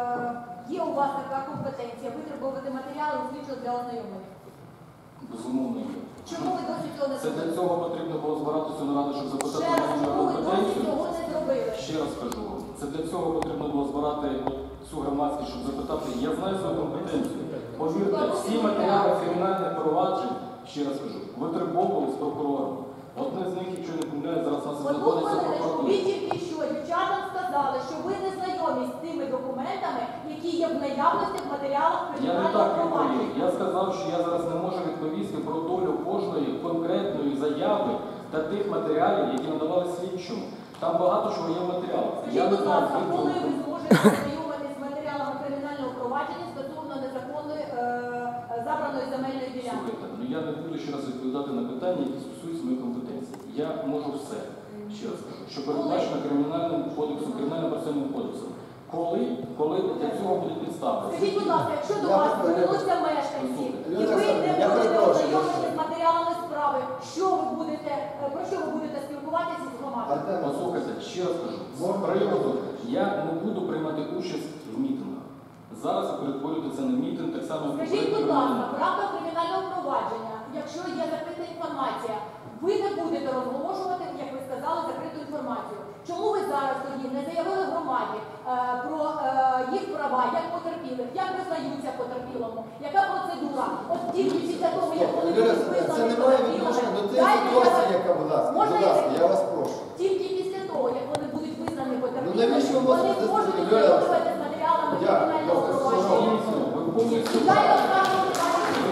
є у вас така компетенція витребувати матеріали у слідчого для ознайомлення? Безумовно є. Чому ви досі цього не Це для зробили? цього потрібно було збиратися на раду, щоб запитати Ще раз, мене чому ви досі компетенцію. цього не зробили? Ще раз кажу, це для цього потрібно було збирати всю громадськість, щоб запитати. Я знаю свою компетенцію. Повірте, всі матеріали кримінальних проваджень, ще раз кажу, витребовували з прокурором. Одне з них, якщо не помиляю, зараз у нас От знаходиться в ви прокуратурі. тільки що дівчатам сказали, що ви не знайомі з тими документами, які є в наявності в матеріалах Я не кримінального так відповів. провадження. Я сказав, що я зараз не можу відповісти про долю кожної конкретної заяви та тих матеріалів, які надавали слідчому. Там багато чого є в матеріалах. Я Скажіть, не будь знаю, ласка, звідки коли ви- ви зможете знайомитися з матеріалами кримінального провадження стосовно незаконної е, забраної земельної ділянки? Слухайте, ну я не буду ще раз відповідати на питання, які стосуються моєї компетенції. Я можу все, ще раз кажу, що передбачено кримінальним кодексом, кримінальним процесуальним кодексом. Коли, коли для цього буде підстава? Скажіть, будь ласка, якщо до Я вас перепрошую. звернуться мешканці, і Юрій ви Олександрович, не я будете перепрошую. ознайомлені з матеріалами справи, що ви будете, е, про що ви будете спілкуватися з громадою? Артем, Послухайте, ще раз кажу, з приводу, я не буду приймати участь в мітингах. Зараз ви перетворюєте це на мітинг, так само як Скажіть, будь попередньо ласка, мітинг. в рамках кримінального провадження, якщо є закрита інформація, ви не будете розголошувати, як ви сказали, закриту інформацію. Чому ви зараз тоді не заявили громаді е, про е, їх права, як потерпілих, як визнаються потерпілому, яка процедура? От тільки після того, як вони Юрій будуть Олександрович, це визнані не має потерпілими, відношення до тієї дайте я ситуації, вас- яка, будь ласка, Можна будь я ласка, закінчу? я вас прошу. Тільки після того, як вони будуть визнані Ну, потерпілими, навіщо ви вони можете зможуть Юрій Олександрович? ознайомлювати з матеріалами Я- кримінального я- провадження. Ви повністю Дай я скажу питання.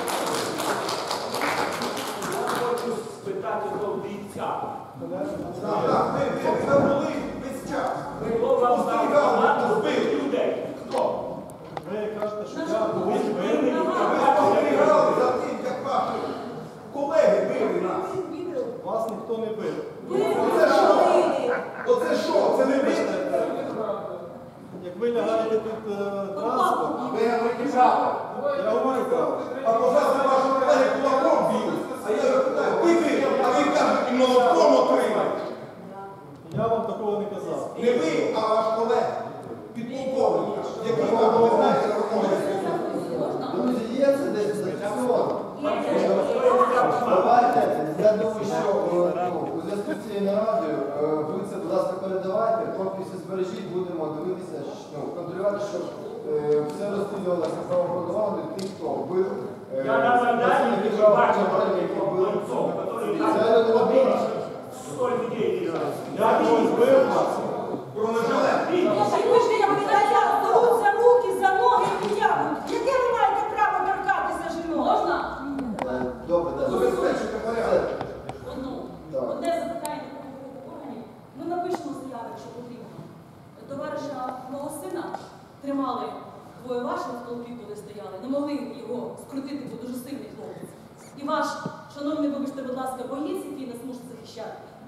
Хочу спитати до бійця. Так, ви забули весь час. Хто вам дав багато вбив людей? Хто? Ви кажете, що я повинен Ви спостерігали за тим, як ваші колеги били нас. вас ніхто не бив. Оце що? Оце що? Це не ви? Як ви лягаєте під е, транспорт, Ви говорите правду. я говорю правду. А позавтра ваші колеги кулаком б'ють. А я запитаю, ви били, а ви кажете, молотком отримаєте. Я вам такого не казав. Не ви, а ваш колега. Підполковник, який вам, ви знаєте, розмовляє. Друзі, є це десь зафіксовано? Давайте, я думаю, що е, ну, у зв'язку з цією нарадою е, ви це, будь ласка, передавайте, копії збережіть, будемо дивитися, що- ну, контролювати, щоб е, все розслідувалося правоохоронних тих, хто вбив. е, Я на Майдані працівників не бачив правоохоронних, які вбили. бойцов, які Це людина була. сто людей. Я когось бив вас. Бронежилет. Я ж ви ж не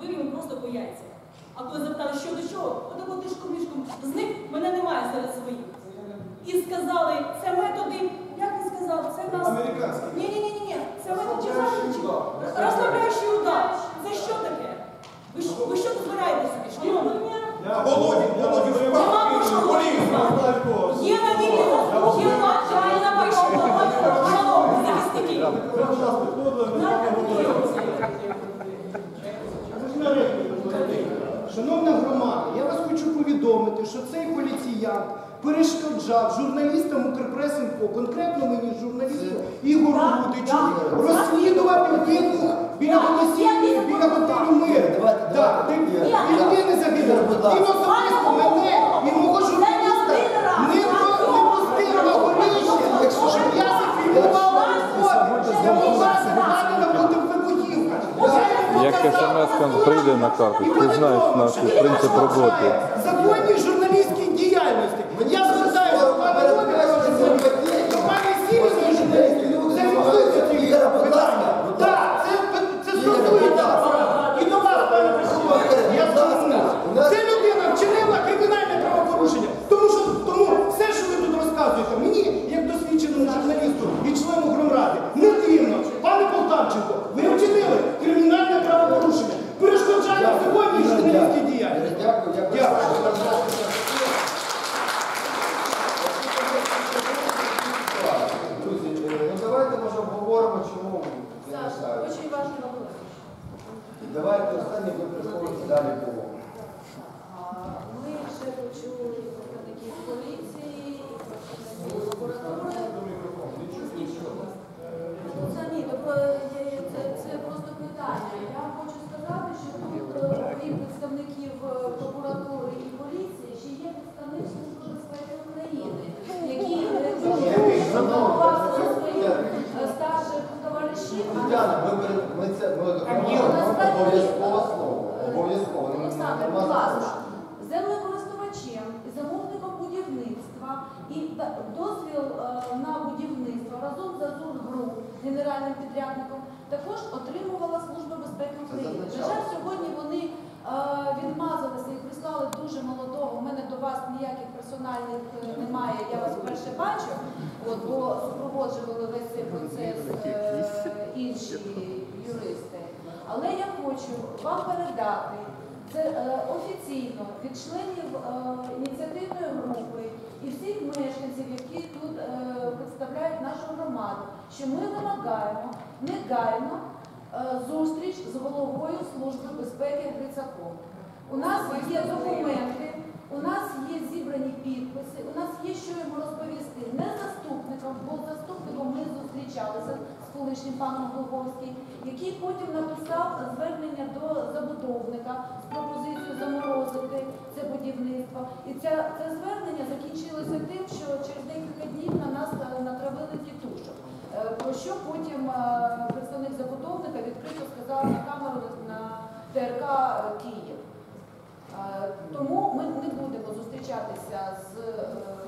бив йому просто по яйцях. А коли запитали, що до чого, отако тишком-мішком зник, мене немає серед своїх. І сказали, це методи, як він сказав, це в нас... Американський. Ні-ні-ні, це метод чи розслабляючий удар. Це що таке? Ви, що- ви що дозволяєте собі, шановні? Володі, Володі Нема про що впав, говорити. Є на вільні, є на чай напишемо, шановні захисники. Шановна громада, я вас хочу повідомити, що цей поліціянт перешкоджав журналістам Укрпрес-Інфо, конкретно мені журналісту Ігору Рудичу, розслідувати вибух біля голосівки, біля готелю «Мир». Так, де і людини загинули. Він особисто мене і мого журналіста не пустив на горище, щоб я зафільмував на розходи. Я могла згадана бути вибухівка. Як смс прийде на карту, ти знаєш наш принцип роботи. Законній журналістській діяльності. Я звертаюся до пана Рудика, до пані Сіріної журналістки. Це відсутні питання. Так, це стосується. І до вас, пане прокурор, я звернуся. Ця людина вчинила кримінальне правопорушення. Тому що тому все, що ви тут розказуєте, мені, як досвідченому журналісту і члену громради, не дивно. Пане Полтавченко, ви вчинили кримінальне правопорушення. Перешкоджання законній журналістській діяльності. Дякую, дякую. Друзі, ну давайте може обговоримо, чому ви не Саша, знаєте. очень важный вопрос. Давайте останнє ви приходите далі було. Ми ще почули представників поліції, і представників прокуратури. Самі, тобто, є- це, це просто питання. Я хочу сказати, що тут, е, крім представників е, прокуратури і поліції, ще є представник Служби безпеки України, які запропонували до своїх е, старших товаришів. а Тетяна, ми, перед- ми це ми обов'язково слово. Обов'язково. Не- Олександр, нема будь ласка, запрошення. землекористувачем і замовником будівництва і да- дозвіл е, на будівництво разом з Азур Груп, генеральним підрядником, також отримувала Служба безпеки України. На жаль, сьогодні вони е, відмазалися і прислали дуже молодого. У мене до вас ніяких персональних е, немає, я вас вперше бачу, от, бо супроводжували весь цей процес е, інші юристи. Але я хочу вам передати це е, офіційно від членів е, ініціативної групи і всіх мешканців, які тут е, представляють нашу громаду, що ми вимагаємо негайно е, зустріч з головою Служби безпеки Грицаком. У нас є документи, у нас є зібрані підписи, у нас є що йому розповісти не заступником, бо з заступником ми зустрічалися з колишнім паном Глуховським, який потім написав звернення до забудовника з пропозицією заморозити це будівництво. І ця, це звернення закінчилося тим, що через декілька днів на нас натравили тітушок, е, про що потім е, представник забудовника відкрито сказав на камеру на Т Р К Київ. Е, Тому ми не будемо зустрічатися з е,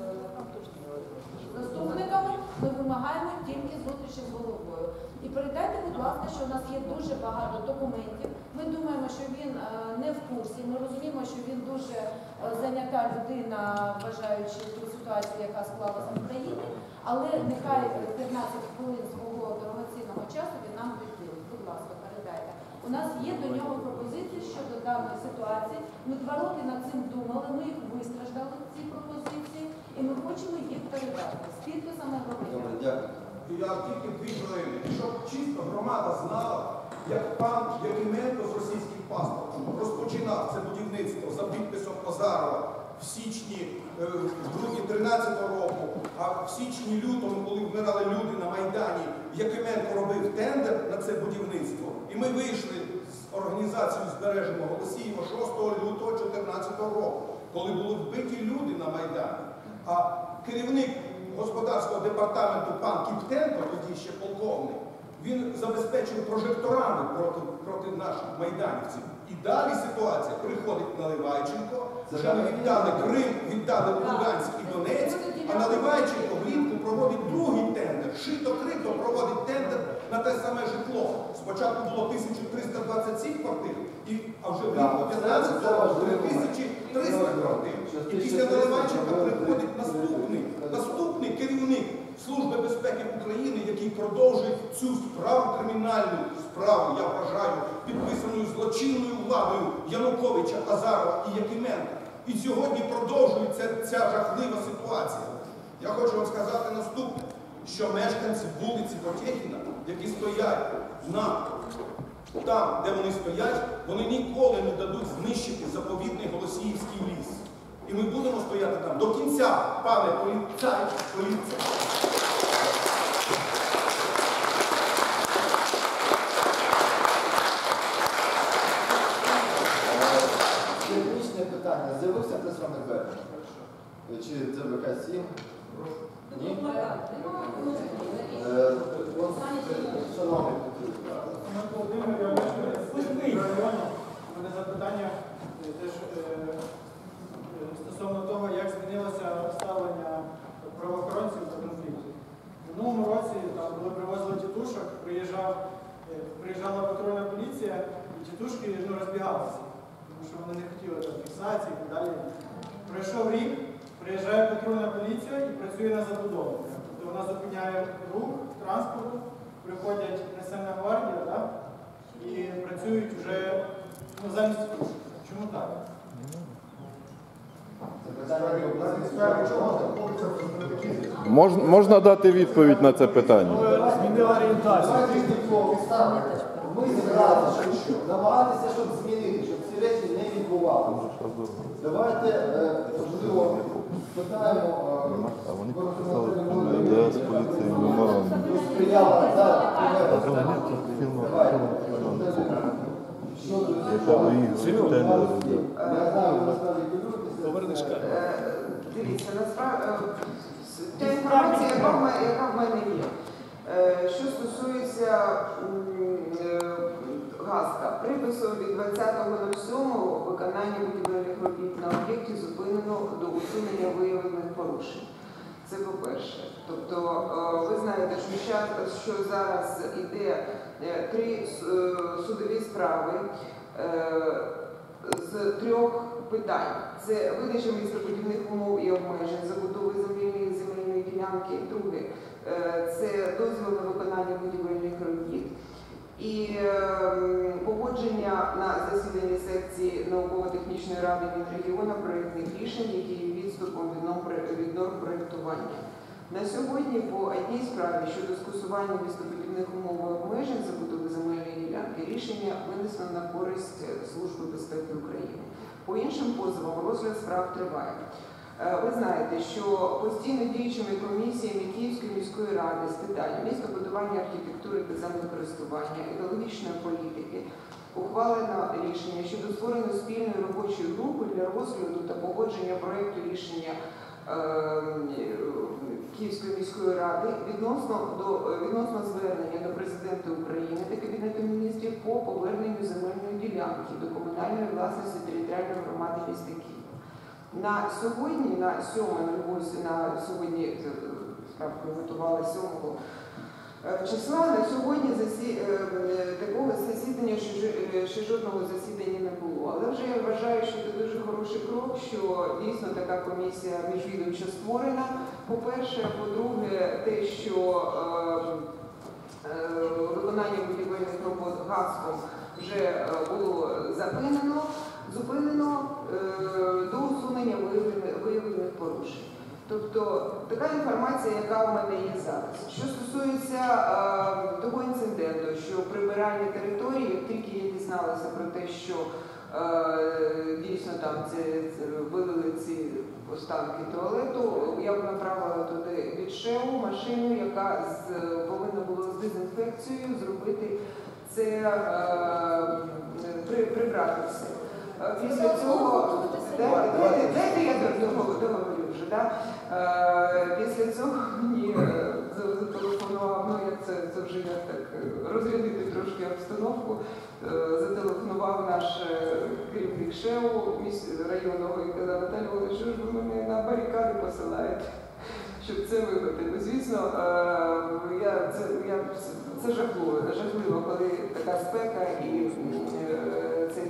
заступниками, ми вимагаємо тільки зустрічі з головою. І передайте, будь ласка, що у нас є дуже багато документів. Ми думаємо, що він е, не в курсі. Ми розуміємо, що він дуже е, зайнята людина, вважаючи ту ситуацію, яка склалася в Україні. Але нехай п'ятнадцять хвилин свого дорогоцінного часу він нам приділить. Будь ласка, передайте. У нас є до нього пропозиції щодо даної ситуації. Ми два роки над цим думали, ми їх вистраждали, ці пропозиції, і ми хочемо їх передати з підписами Добре, громадян. дякую. Я тільки дві хвилини. Щоб чисто громада знала, як пан Якименко з російським паспортом розпочинав це будівництво за підписом Озарова в січні е, в грудні тринадцятого року, а в січні-лютому, коли вмирали люди на Майдані, Якименко робив тендер на це будівництво. І ми вийшли з організацією «Збережемо Голосіїво» шостого лютого дві тисячі чотирнадцятого року, коли були вбиті люди на Майдані. А керівник господарського департаменту пан Кіптенко, тоді ще полковник, він забезпечив прожекторами проти, проти наших майданівців. І далі ситуація приходить Наливайченко, вже ми віддали Крим, віддали Луганськ і Донецьк, а Наливайченко влітку проводить другий тендер. Шито-крито проводить тендер на те саме житло. Спочатку було тисяча триста двадцять сім квартир, і, а п'ятнадцятого Це важливо. три тисячі триста квартир. І після Наливайченка приходить наступний, наступний керівник Служби безпеки України, який продовжує цю справу, кримінальну справу, я вважаю, підписаною злочинною владою Януковича, Азарова і Якименка. І сьогодні продовжується ця жахлива ситуація. Я хочу вам сказати наступне, що мешканці вулиці Потєхіна, які стоять на там, де вони стоять, вони ніколи не дадуть знищити заповідний Голосіївський ліс. І ми будемо стояти там до кінця, пане поліцай, поліція. Технічне питання. З'явився представник Б? Чи це В К сім? Ні? Е, от, Шановний Володимир, я мешканець району. У мене запитання е, теж е, е, стосовно того, як змінилося ставлення правоохоронців до конфліктів. В минулому році, там, коли привозили тітушок, приїжджав, е, приїжджала патрульна поліція, і тітушки ну, розбігалися, тому що вони не хотіли там, фіксації і так далі. Пройшов рік, приїжджає патрульна поліція і працює на забудову. Тобто вона зупиняє рух транспорту, приходять Національна гвардія, да? І працюють вже ну, замість тітушок. Чому так? Можна, можна дати відповідь на це питання? Змінила орієнтацію. Ми зібралися, щоб намагатися, щоб змінити, щоб ці речі не відбувалися. Давайте, е, можливо, спитаємо, А вони підписали ДС поліції меморандум. сприяла за Дивіться, насправді та інформація, яка в мене, яка в мене є. Е, Що стосується м, е, ГАСКа, припису від двадцятого сьомого виконання будівельних робіт на об'єкті зупинено до усунення виявлених порушень. Це по-перше. Тобто е, ви знаєте, що, щас- що зараз іде е, три е, судові справи е, з трьох питань. Це видача містобудівних умов і обмежень, забудови земельної земельної ділянки. Друге е, – це дозвіл на виконання будівельних робіт. І е, погодження на засіданні секції науково-технічної ради Мінрегіону проєктних рішень, які є відступом від норм, від норм проєктування. На сьогодні по одній справі щодо скасування містобудівних умов і обмежень забудови земельної ділянки рішення винесено на користь Служби безпеки України. По іншим позовам розгляд справ триває. Ви знаєте, що постійно діючими комісіями Київської міської ради з питань містобудування, архітектури та землекористування, екологічної політики ухвалено рішення щодо створення спільної робочої групи для розгляду та погодження проєкту рішення Київської міської ради відносно, до, відносно звернення до Президента України та Кабінету міністрів по поверненню земельної ділянки до комунальної власності територіальної громади міста Києва. На сьогодні, на сьоме, на сьогодні, справді готували сьомого числа, на сьогодні засі, такого засідання, ще жодного засідання не було. Але вже я вважаю, що це дуже хороший крок, що дійсно така комісія міжвідомча створена. По-перше, по-друге, те, що е, е, виконання будівельних робот ГАСКом вже було зупинено, зупинено е, до усунення виявлених, виявлених порушень. Тобто така інформація, яка в мене є зараз. Що стосується е, того інциденту, що прибирання території, як тільки я дізналася про те, що е, дійсно там це, це вилили ці останки туалету, я б направила туди від ШЕУ машину, яка з, повинна була з дезінфекцією зробити це, е, при, прибрати все. Після цього, дайте, дайте я договорю вже, да? Після цього мені зателефонував, ну як це, це вже як так розрядити трошки обстановку, зателефонував наш керівник ШЕУ районного і казав: Наталя Володимирівна, що ж ви мене на барикади посилаєте, щоб це виготовити. Ну, звісно, я, це, я, це жахливо, жахливо, коли така спека і цей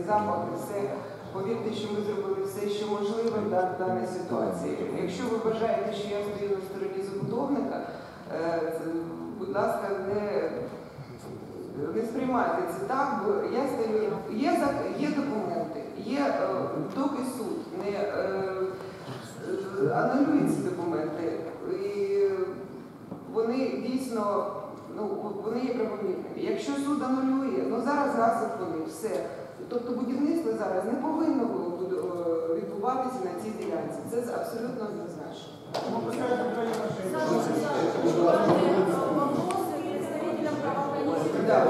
запах, і все. Повірте, що ми зробили все, що можливо в дан- даній ситуації. Якщо ви вважаєте, що я стою на стороні забудовника, е, це, будь ласка, не, не сприймайте це так, бо я стою, є, зак- є документи, є е, доки суд не е, е, анулює ці документи. І вони дійсно, ну, вони є правомірними. Якщо суд анулює, ну зараз нас вони все. Тобто будівництво зараз не повинно було буду- е, відбуватися на цій ділянці. Це абсолютно однозначно. Да.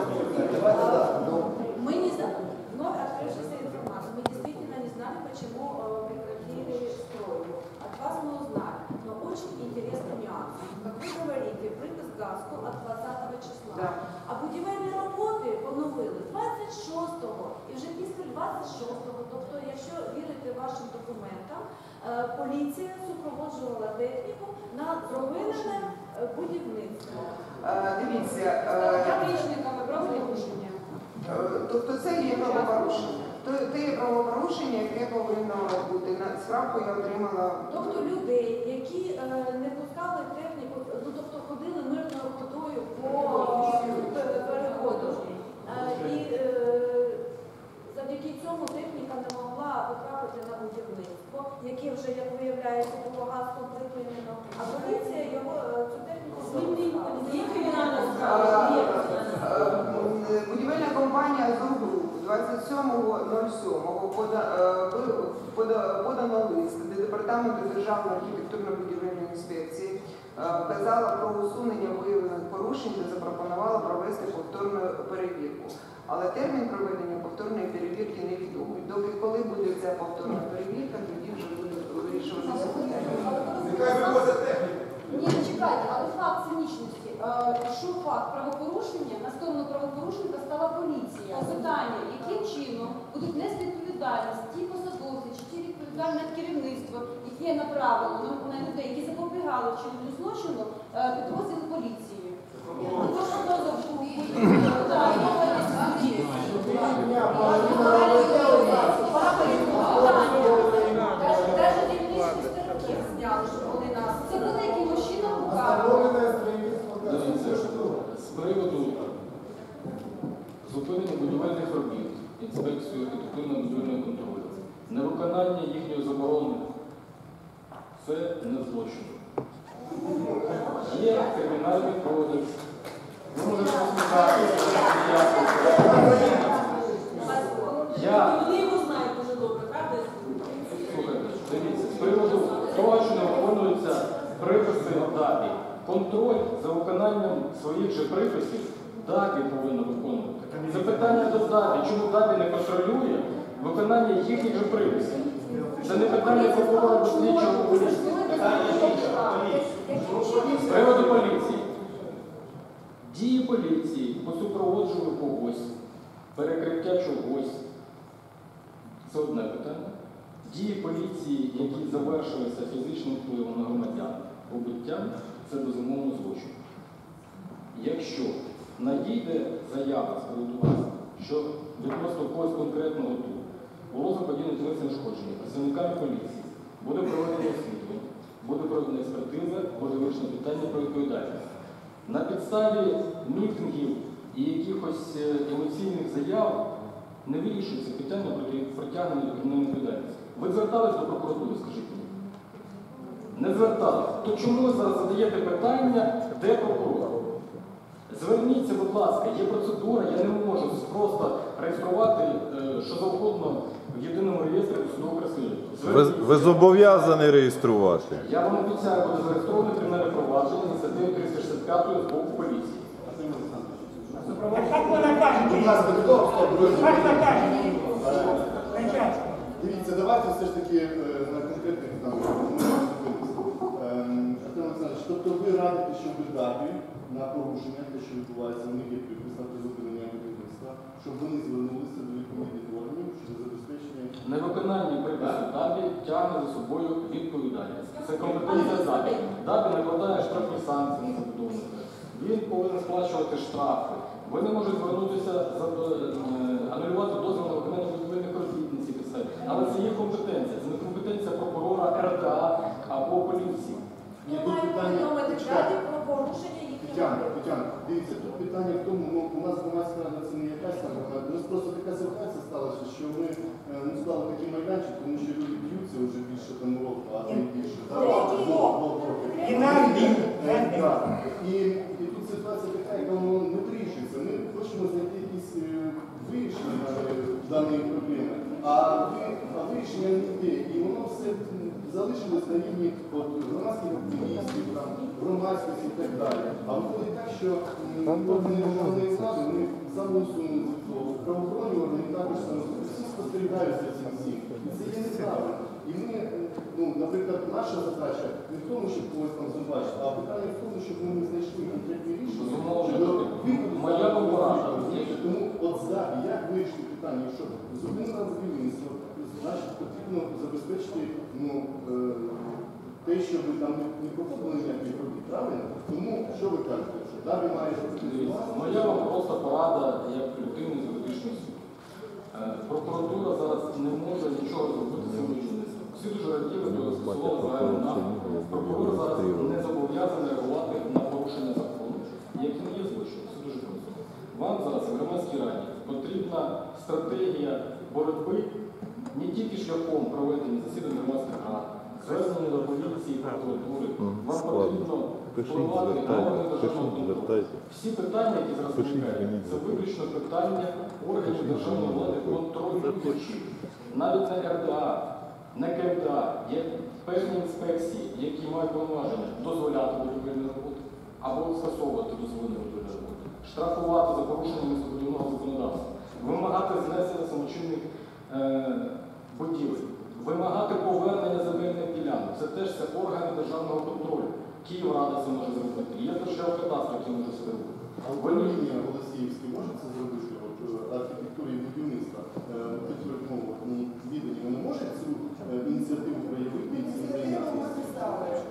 Мы не знали, вновь открывшаяся информация, мы действительно не знали, почему э, прекратили стройку. От вас мы узнали, но очень интересный нюанс. Как вы говорите, припис ГАСКу от двадцятого числа. Да. А будівельні роботи поновили двадцять шостого і вже після двадцять шостого. Тобто, якщо вірити вашим документам, е, поліція супроводжувала техніку на зроблене е, будівництво. Е, Дивіться, Як е, річниками правопорушення? е, тобто це є правопорушення. То- Це є правопорушення, яке повинно бути. На справку я отримала. Тобто людей, які е, не пускали техніку, ну тобто ходили мирною ходою по е, переходу. Е, і е, завдяки цьому техніка не могла потрапити на будівництво, яке вже, як виявляється, було газком припинено. А поліція його е, цю техніку звільнила. Є кримінальна справа. Є. Е, Будівельна компанія «Зургруп» двадцять сьомого сьомого пода- е, пода- подано лист до Департаменту Державної архітектурно-будівельної інспекції, е, вказала про усунення виявлених порушень та запропонувала провести повторну перевірку. Але термін проведення повторної перевірки невідомий. Доки коли буде ця повторна перевірка, тоді вже буде вирішуватися питання. Нехай вивозять техніку. Ні, не чекайте, але факт цинічності. Е, Що факт правопорушення, на сторону правопорушника стала поліція. Питання, яким чином будуть нести відповідальність ті посадовці чи ті відповідальне керівництво, яке направлено на, на людей, які запобігали вчиненню злочину, е, підрозділ поліції. Ну, то, що дозов був, е, да, і мова є суді. Навіть дільничні сторінки зняли, що вони нас. Це буде якимось чином покарано. Дивіться, з приводу зупинення будівельних робіт, інспекцію архітектурно-будівельного контролю, невиконання їхньої заборони – це не злочин. Є кримінальний кодекс. Ви можете посміхатися, я... Ви його знаєте дуже добре, правда? Слухайте, дивіться, з приводу того, що не виконуються приписи ДАБІ, контроль за виконанням своїх же приписів ДАБІ повинна виконувати. Це питання до ДАБІ. Чому ДАБІ не контролює виконання їхніх же приписів? Це не питання прокурора до слідчого поліції. З приводу поліції. Дії поліції по супроводженню когось, перекриття чогось. Це одне питання. Дії поліції, які завершилися фізичним впливом на громадян побиттям, це безумовно злочин. Якщо надійде заява з приводу вас, що відносно когось конкретного тут було заподіяно тілесне ушкодження працівниками поліції, буде проведено розслідування, буде проведена експертиза, буде вирішено питання про відповідальність. На підставі мітингів і якихось емоційних заяв не вирішується питання про притягнення до кримінальної відповідальності. Ви звертались до прокуратури, скажіть мені? Не звертались. То чому ви зараз задаєте питання, де прокурор? Зверніться, будь ласка, є процедура, я не можу просто реєструвати е, що завгодно в єдиному реєстрі досудових розслідувань. Ви, ви зобов'язані реєструвати. Я вам обіцяю, буде зареєстроване кримінальне провадження за статтею триста шістдесят п'ять з боку поліції. Як ви накажете? Будь ласка, стоп, стоп, друзі. Як накажете? Начальство. Дивіться, давайте все ж таки е, на конкретних там зупинитися. Артем Олександрович, тобто ви радите, щоб ДАБІ на порушення, те, що відбувається, у них є приписка про зупинення будівництва, щоб вони звернулися до відповідних органів щодо забезпечення. Невиконання припису ДАБІ тягне за собою відповідальність. Це компетенція ДАБІ. ДАБІ накладає штрафні санкції на забудовника. Він повинен сплачувати штрафи. Ви не можете звернутися, за, е, анулювати дозвіл на виконання Дивіться, тут питання в тому, ну, у нас громадська рада це не якась там громадська. У нас просто така ситуація сталася, що ми е, ну, стали такий майданчик, тому що люди б'ються вже більше там року, а не більше. Так? Третій Двох- рок. двох років. І нас б'ють. Е, так. І, і тут ситуація така, яка воно не вирішується. Ми хочемо знайти якісь е, вирішення е, даної проблеми, а, ви- а вирішення не йде. І воно все м, залишилось на рівні от, громадських активістів, там, громадськості і так далі. А виходить так, що м, органи державної влади, вони самоусунені від того. Правоохоронні органи також самоусунені. Всі спостерігають за цим всім. І це є неправильно. І ми, е, ну, наприклад, наша задача не в тому, щоб когось там звинувачити, а питання в тому, щоб ми знайшли конкретні рішення щодо виходу. Моя порада. Тому от зараз, як вирішити питання, що зупинила будівництво, значить потрібно забезпечити ну, е, те, щоб там не, не проходили ніяких робіт, правильно? Тому, що ви кажете, що далі має Дивіться, моя вам просто порада як людини з юридичного суду. Е, Прокуратура зараз не може нічого зробити з цим будівництвом. Всі дуже раділи до застосового загального нагляду. Прокурор зараз не зобов'язаний реагувати на порушення закону, які не є злочином. Це дуже просто. Вам зараз в громадській раді потрібна стратегія боротьби не тільки шляхом проведення засідань громадських рад, звернення до поліції, прокуратури. Вам потрібно впливати на органи державного контролю. Всі питання, які зараз виникають, це виключно питання органів державної влади контролюючі. Навіть не ер де а, не ке ем де а. Є певні інспекції, які мають повноваження дозволяти будівельну роботу або скасовувати дозволену будівельну роботу, штрафувати за порушення містобудівного законодавства, вимагати знесення самочинних е, будівель, вимагати повернення земельних ділянок. Це теж це органи державного контролю. Київрада це може зробити. Є Держгеокадастр, який може це робити. А управління Голосіївське може це зробити, от, архітектури і будівництва, віддані, вони можуть цю е, ініціативу проявити і цим зайнятися?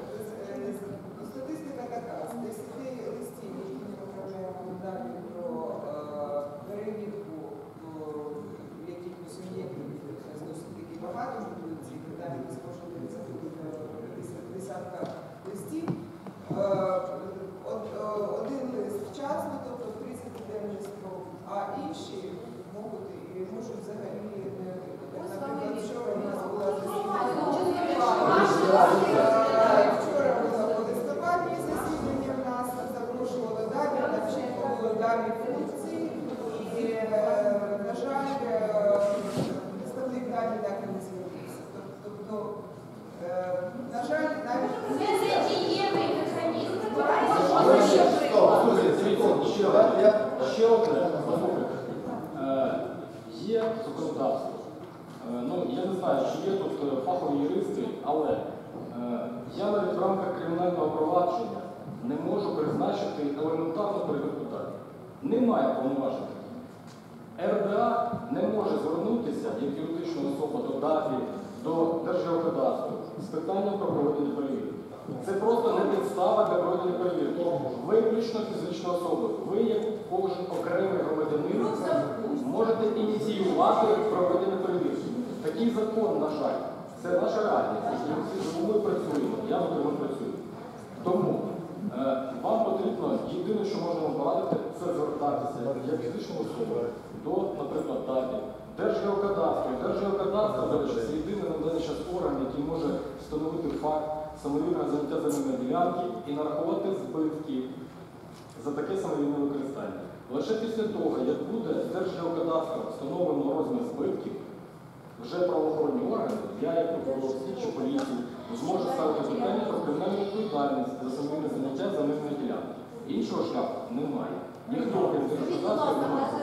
Статистика така, з десяти листів, які ми направляємо дані про е, перевірку якихось об'єктів, досить таки багато, ці питання безпоширюються десятка листів. Е, од, один лист вчасно, тобто в тридцять денний строк, а інші можуть, можуть взагалі не отримати. Наприклад, вчора у нас була вчора було листопадні засідання в нас, запрошували дані, так чітко було дані функції, і, на жаль, представник дані так і не звернувся. Тобто, на жаль, навіть... Це задієвий механізм. Ще одне, послухайте. Е, Є законодавство. Е, Ну, я не знаю, чи є тут е, фахові юристи, але е, я навіть в рамках кримінального провадження не можу призначити елементарну перевірку даних. Немає повноважень. ер де а не може звернутися як юридична особа до ДАБІ, до Держгеокадастру з питанням про проведення перевірки. Це просто не підстава для проведення перевірки. Виключно фізична особа. Ви, як кожен окремий громадянин, можете ініціювати проведення перевірки. Такий закон, на жаль, це наша реальність. І всі ми працюємо, я в цьому працюю. Тому е, вам потрібно, єдине, що можемо порадити, це звертатися як фізична особа до, наприклад, ДАБІ, Держгеокадастру. Держгеокадастр, до речі, це єдиний на даний час орган, який може встановити факт самовільного заняття земельної ділянки і нарахувати збитки за таке самовільне використання. Лише після того, як буде Держгеокадастром встановлено розмір збитків, вже правоохоронні органи, я як прокурор, слідчі поліції, зможе ставити питання про кримінальну відповідальність за самовільне заняття земельної ділянки. Іншого шляху немає. Ніхто крім Держгеокадастру не може.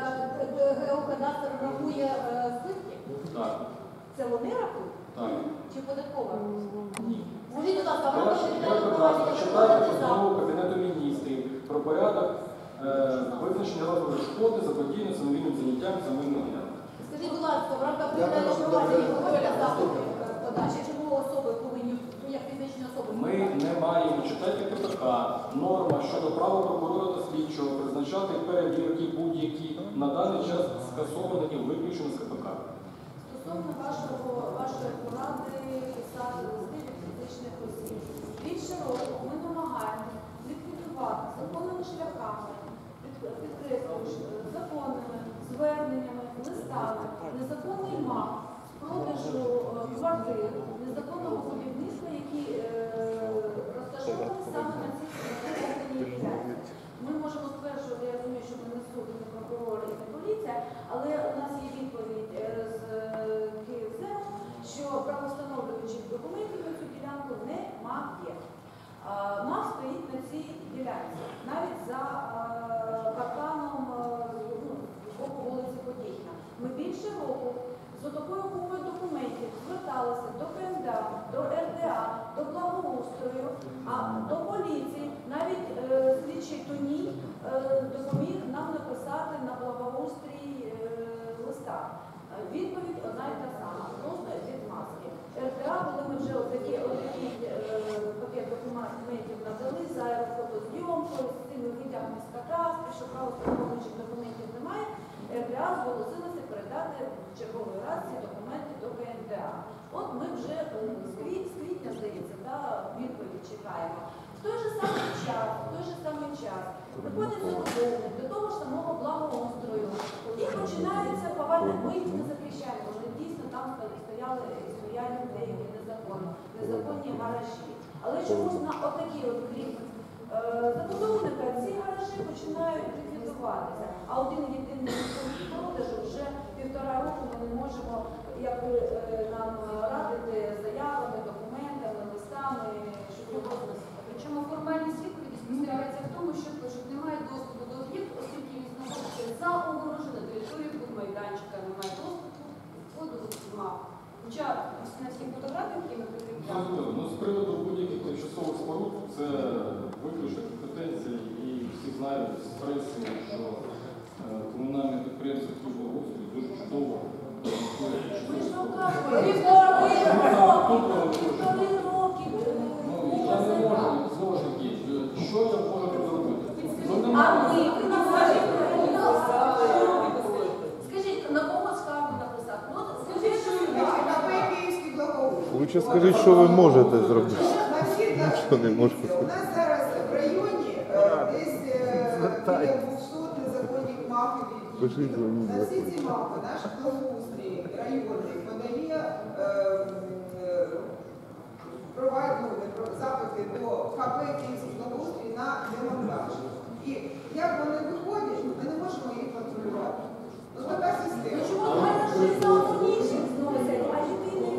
Геокадастр рахує збитки? Так. Це вони рахують? Так. Чи податкова? Ні. Скажіть, будь ласка, Ваш Геокадастр читає постанову Кабінету Міністрів про порядок е, визначення розміру шкоди заподіяно самовільним заняттям земельної ділянки. Скажіть, будь ласка, в рамках кримінального провадження контроля заходів подачі, чому особи повинні, ну, як фізичні особи? Ми не маємо читати ка пе ка, норма щодо права прокурора та слідчого призначати перевірки будь-які на даний час скасовані і виключені з ка пе ка. Стосовно вашого, вашої поради писати листи від фізичних осіб. Більше року ми намагаємося ліквідувати законними шляхами, під- підкреслюю, ш- законними зверненнями, листами, незаконний мав продажу е, квартир, незаконного будівництва, які е, розташовані саме на цій законній ділянці. Ми можемо стверджувати, я розумію, що ми не суд, не прокурор і не поліція, але у нас є відповідь е, з е, Київзему, що правовстановлюючих документів на цю ділянку немає. А, МАФ стоїть на цій ділянці, навіть за е, парканом е, ну, з боку вулиці Потєхіна. Ми більше року з такою купою документів зверталися до КМДА, до РДА, до благоустрою, а до поліції. Навіть е, слідчий Тоній е, допоміг нам написати на благоустрій е, листа. Е, Відповідь одна і та сама, просто від маски. РДА, коли ми вже отакі, отакий е, пакет документів надали за аерофотозйомкою, з цими витягами з кадастру, що правостановчих документів немає, РДА зголосилося передати в черговий раз ці документи до КМДА. От ми вже е, з квіт- з квітня, здається, да, відповідь чекаємо. В той же самий час, в той же самий час приходить забудовник до того ж самого благоустрою і починаються повальні. Ми їх не захищаємо, вони дійсно там стояли і стояли деякі незаконні, незаконні гаражі. Але чомусь на отакий от крік е, забудовника ці гаражі починають ліквідуватися. А один єдиний продажу вже півтора року ми не можемо як е, нам радити заявами, документами, листами, щоб його зносити. Причому формальність відповіді спостерігається в тому, що пишуть, немає доступу до об'єкту, оскільки він знаходиться за огороженою територією будмайданчика, немає доступу, входу до Хоча на всіх фотографіях, які ми прикріпляли, Зрозуміло. Ну, з приводу будь-яких тимчасових споруд, це виключно компетенції, і всі знають з преси, що е, комунальне підприємство «Київблагоустрій» дуже чудово Ми ж тимчасові вам споруди. кажемо, півтори роки, півтори роки. Ну, я не можу, знову ж таки, що я можу тут зробити? Ну, А немає. ми, ви нам скажіть, що робите? Скажіть, на кого скаргу написати? Ну, от скажіть, що На Київський благоустрій. Лучше скажіть, що ви можете зробити. На всі Нічого не можу У нас зараз в районі е, десь е, біля двохсот незаконних мафів Пишіть, відвідів. На всі ці мафи наш благоустрій районний подає е, е, провайд- ну, не про- запити до КП Київський благоустрій на демонтаж. І як вони виходять, ми не можемо їх контролювати. Ну, така система. чому гаражі за інших зносять, а єдиний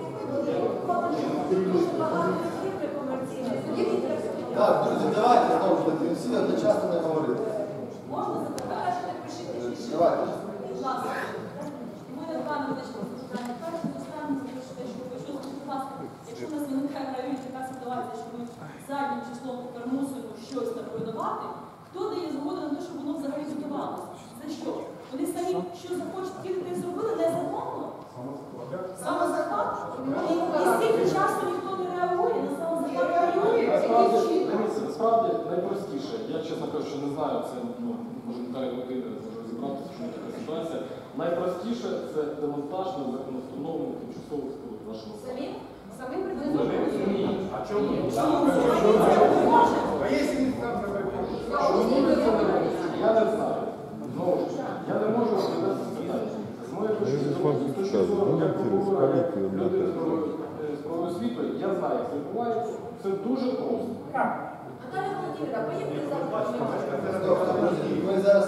дуже багато фірми комерційних. Так, друзі, давайте знову ж таки, всі одночасно не говорити. Можна запитати? Давайте. Будь ласка. Ми не пане медичного питання. Перше, останнє, те, що ви почули, будь ласка, якщо в нас виникає навіть така ситуація, що ми заднім числом тепер мусимо щось так видавати, хто дає згоду на те, щоб воно взагалі будувалося? Це що? Вони самі що захочуть, тільки не зробили незаконно? Самозахват? І, і стільки часу ніхто не реагує на самозахват районів? Насправді, Який чином? дивіться, насправді найпростіше. Я, чесно кажучи, не знаю, це ну, може Наталія Володимирівна може розібратися, чому така ситуація. Найпростіше це демонтаж на законоустановлених тимчасових споруд вашого села. Самі? Самі Ні. придумали? А чому? А якщо він там Я не знаю. Знову ж таки, я не можу розповідати це питання. З моєї точки зору, з точки зору, як прокурора, як людини з правової- з правової освіти, я знаю, як це відбувається. Це дуже просто. Наталя Володимирівна, поїхали завтра. Друзі, ми зараз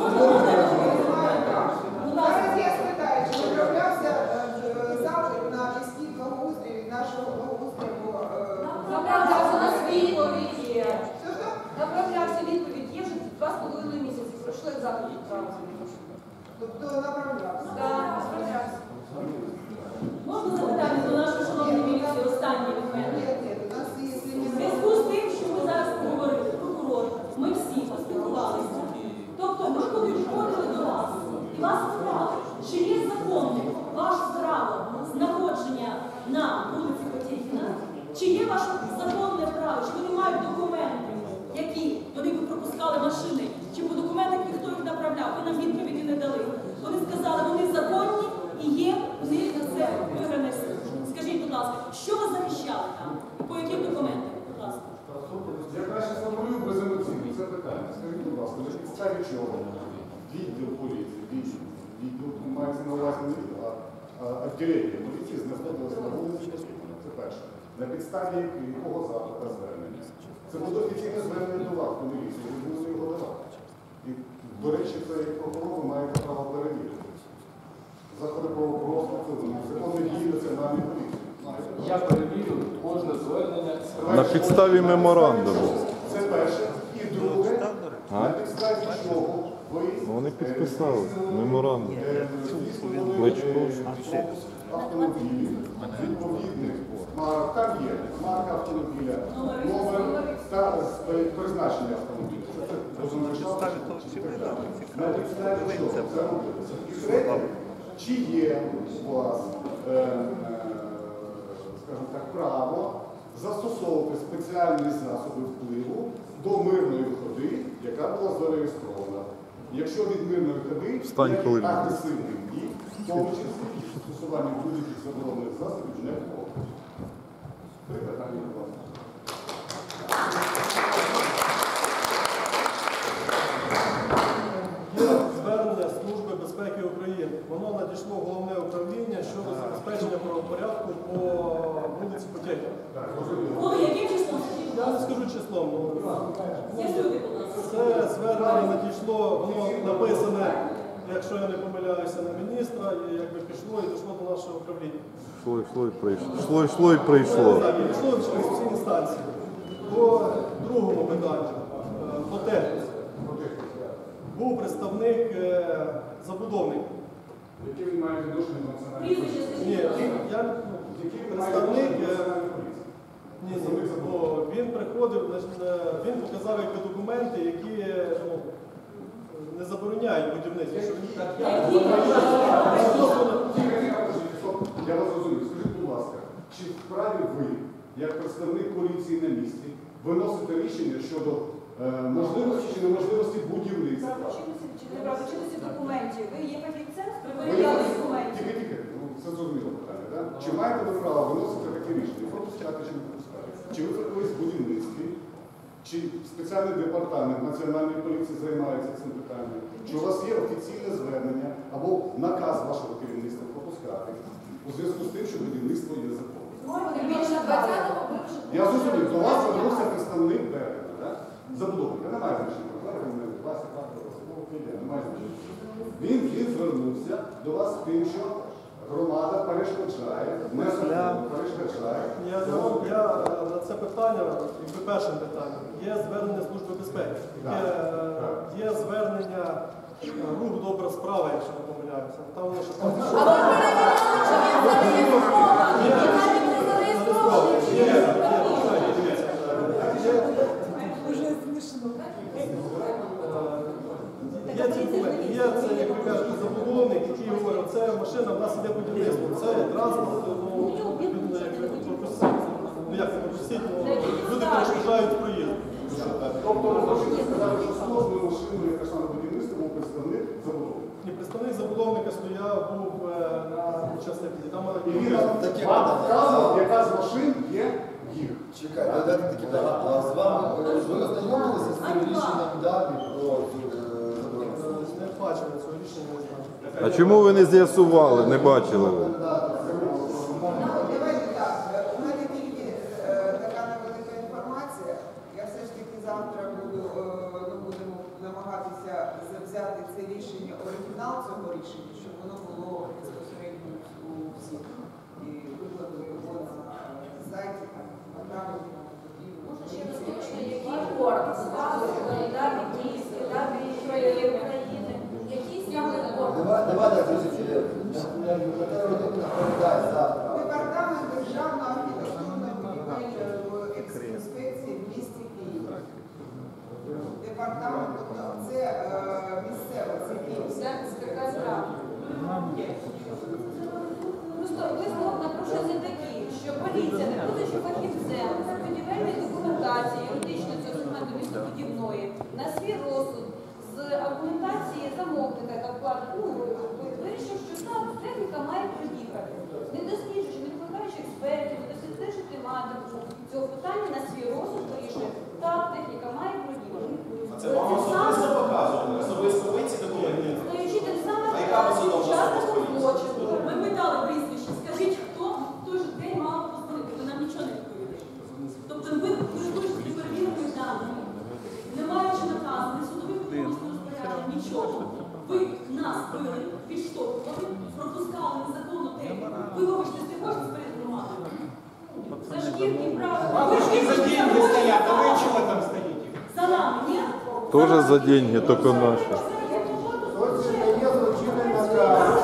Зараз я спитаю, чи направлявся е, запит на міський благоустрій від нашого благоустрою? направлявся на відповідь є. Що-що? Направлявся відповідь є вже два з половиною місяці. Пройшли запит відправили. Тобто направлявся. Так, направлявся. Можна запитати до нашої шановної міліції останнє від мене? Ні, ні, у нас є У зв'язку з тим, що ми зараз поговорили, прокурор, ми всі поспілкувалися. Тобто ми коли приходили до вас і вас питали, чи є законним ваше право знаходження на вулиці Потєхіна, чи є ваше законне право, чи вони мають документи, які вони би пропускали машини, чи по документах ніхто їх направляв, ви нам відповіді не дали. Вони сказали, вони законні і є, в них на це виграний суд. Скажіть, будь ласка, що ви захищали там? По яким документам? Будь ласка. Я краще сформулюю беземоційно. Це увазі не він, а а відділення поліції знаходилося на вулиці Костюкіна. Це перше. На підставі якого запита звернення. Це було офіційне звернення до вас, до міліції, ви будете його давати. І, до речі, це як прокурор ви маєте право перевірити. Заходи правопорушення, законні дії національної поліції. Я перевірю кожне звернення. На підставі меморандуму. Це перше. І друге, на підставі чого ви Вони підписали меморандум. Кличко. автомобілі, відповідних марок, там є марка автомобіля, номер та призначення автомобіля. Це означало, на підставі чого це робилося. І третє, чи є у вас, е, е, скажімо так, право застосовувати спеціальні засоби впливу до мирної ходи, яка була зареєстрована. Якщо від мирної ходи є агресивний дій, в тому числі і застосування будь-яких заборонених засобів не було. Три питання, будь ласка. Є звернення Служби безпеки України. Воно надійшло в головне управління щодо забезпечення правопорядку по вулиці Потєхіна. Коли, яким числом? Я не скажу числом. З'ясуйте, будь ласка. Це звернення надійшло, воно написане, якщо я не помиляюся, на міністра, і якби пішло і дійшло до нашого управління. Йшло, йшло і прийшло. Йшло, йшло і прийшло. Так, і пішло через всі інстанції. По другому питанню, е, по техніці. Був представник е, забудовника. Які він має відношення до національної Прізвище поліції? Ні, скажіть. я Які він має представник. відношення до е, національної поліції? Ні, ні, бо він приходив, значить, е, він показав якби документи, які ну, не забороняють будівництво. Що він так Які? Я вас розумію. Скажіть, будь ласка, чи вправі ви, як представник поліції на місці, виносите рішення щодо е, можливості чи неможливості будівництва? Правочинності чи неправочинності документів. Ви є фахівцем з Ви перевіряли є- документів. Тільки, тільки, ну, це зрозуміло питання, так? Чи маєте ви право виносити таке рішення? Пропускати чи не пропускати? Чи ви колись в будівництві? Чи спеціальний департамент Національної поліції займається цим питанням? Чи у вас є офіційне звернення або наказ вашого керівництва пропускати у зв'язку з тим, що будівництво є законом? Більше двадцятого ви вже Я зрозумів, до вас звернувся представник Берега, так? Забудовника, немає значення. Вася, Павло, немає значення. Він, він звернувся до вас з тим, що громада перешкоджає, незаконно перешкоджає. Я, я, я на це питання, якби першим питанням, є звернення Служби безпеки, є, є звернення е, рух добра справа, якщо не помиляюся. Там воно ще там. А ви перевіряли, чи він зареєстрований? Чи навіть не зареєстрований? Є, є, є, дивіться. Є ці документи, є це, як ви кажете, забудовник, який говорить, це машина, в нас іде будівництво, це транспорт, ну, він якби пропустить. Ну як не пропустить, ну, люди перешкоджають проїзд. Тобто ви хочете сказати, що сложною машиною, яка саме будівництво, був представник забудовника. Ні, представник забудовника стояв, був е, на учаснику. Там І він вам вказував, яка з машин є їх. Чекай, додати такі питання. А з вами е, ви ознайомилися з цим рішенням ДАБІ про е, забудовництво? Е, не бачили цього рішення, не знаю. А чому ви не з'ясували, не бачили ви? Давайте так, у мене тільки е, така невелика інформація. Я все ж таки завтра буду, е, ми будемо намагатися взяти це рішення, оригінал цього рішення, щоб воно було безпосередньо у всіх. І викладу його на сайті, направити на Може, ще раз точно, який орган стали, дабі Київський, дабі України, який саме орган? Давай, давайте, друзі, напередай завтра. Департамент державної архітектурно-будівельної експінспекції в місті Києві. Департамент, тобто це е, місцева, це Київ. Це така справа. Просто висновок напрошується такий, що поліція, не будучи фахівцем з будівельної документації, юридичної цього сегменту містобудівної, на свій розсуд з аргументації замовника, яка вкладає, ну, вирішив, що та техніка має приїхати. Не досліджуючи, не викликаючи експертів, не досліджуючи тематику цього питання, на свій розсуд вирішує, так, техніка має приїхати. Це вам особисто показували, особисто ви ці документи. Стоячи тим самим А яка посадова учасником особистість? злочину, Тоже за деньги, только наши. Ось є злочинний наказ.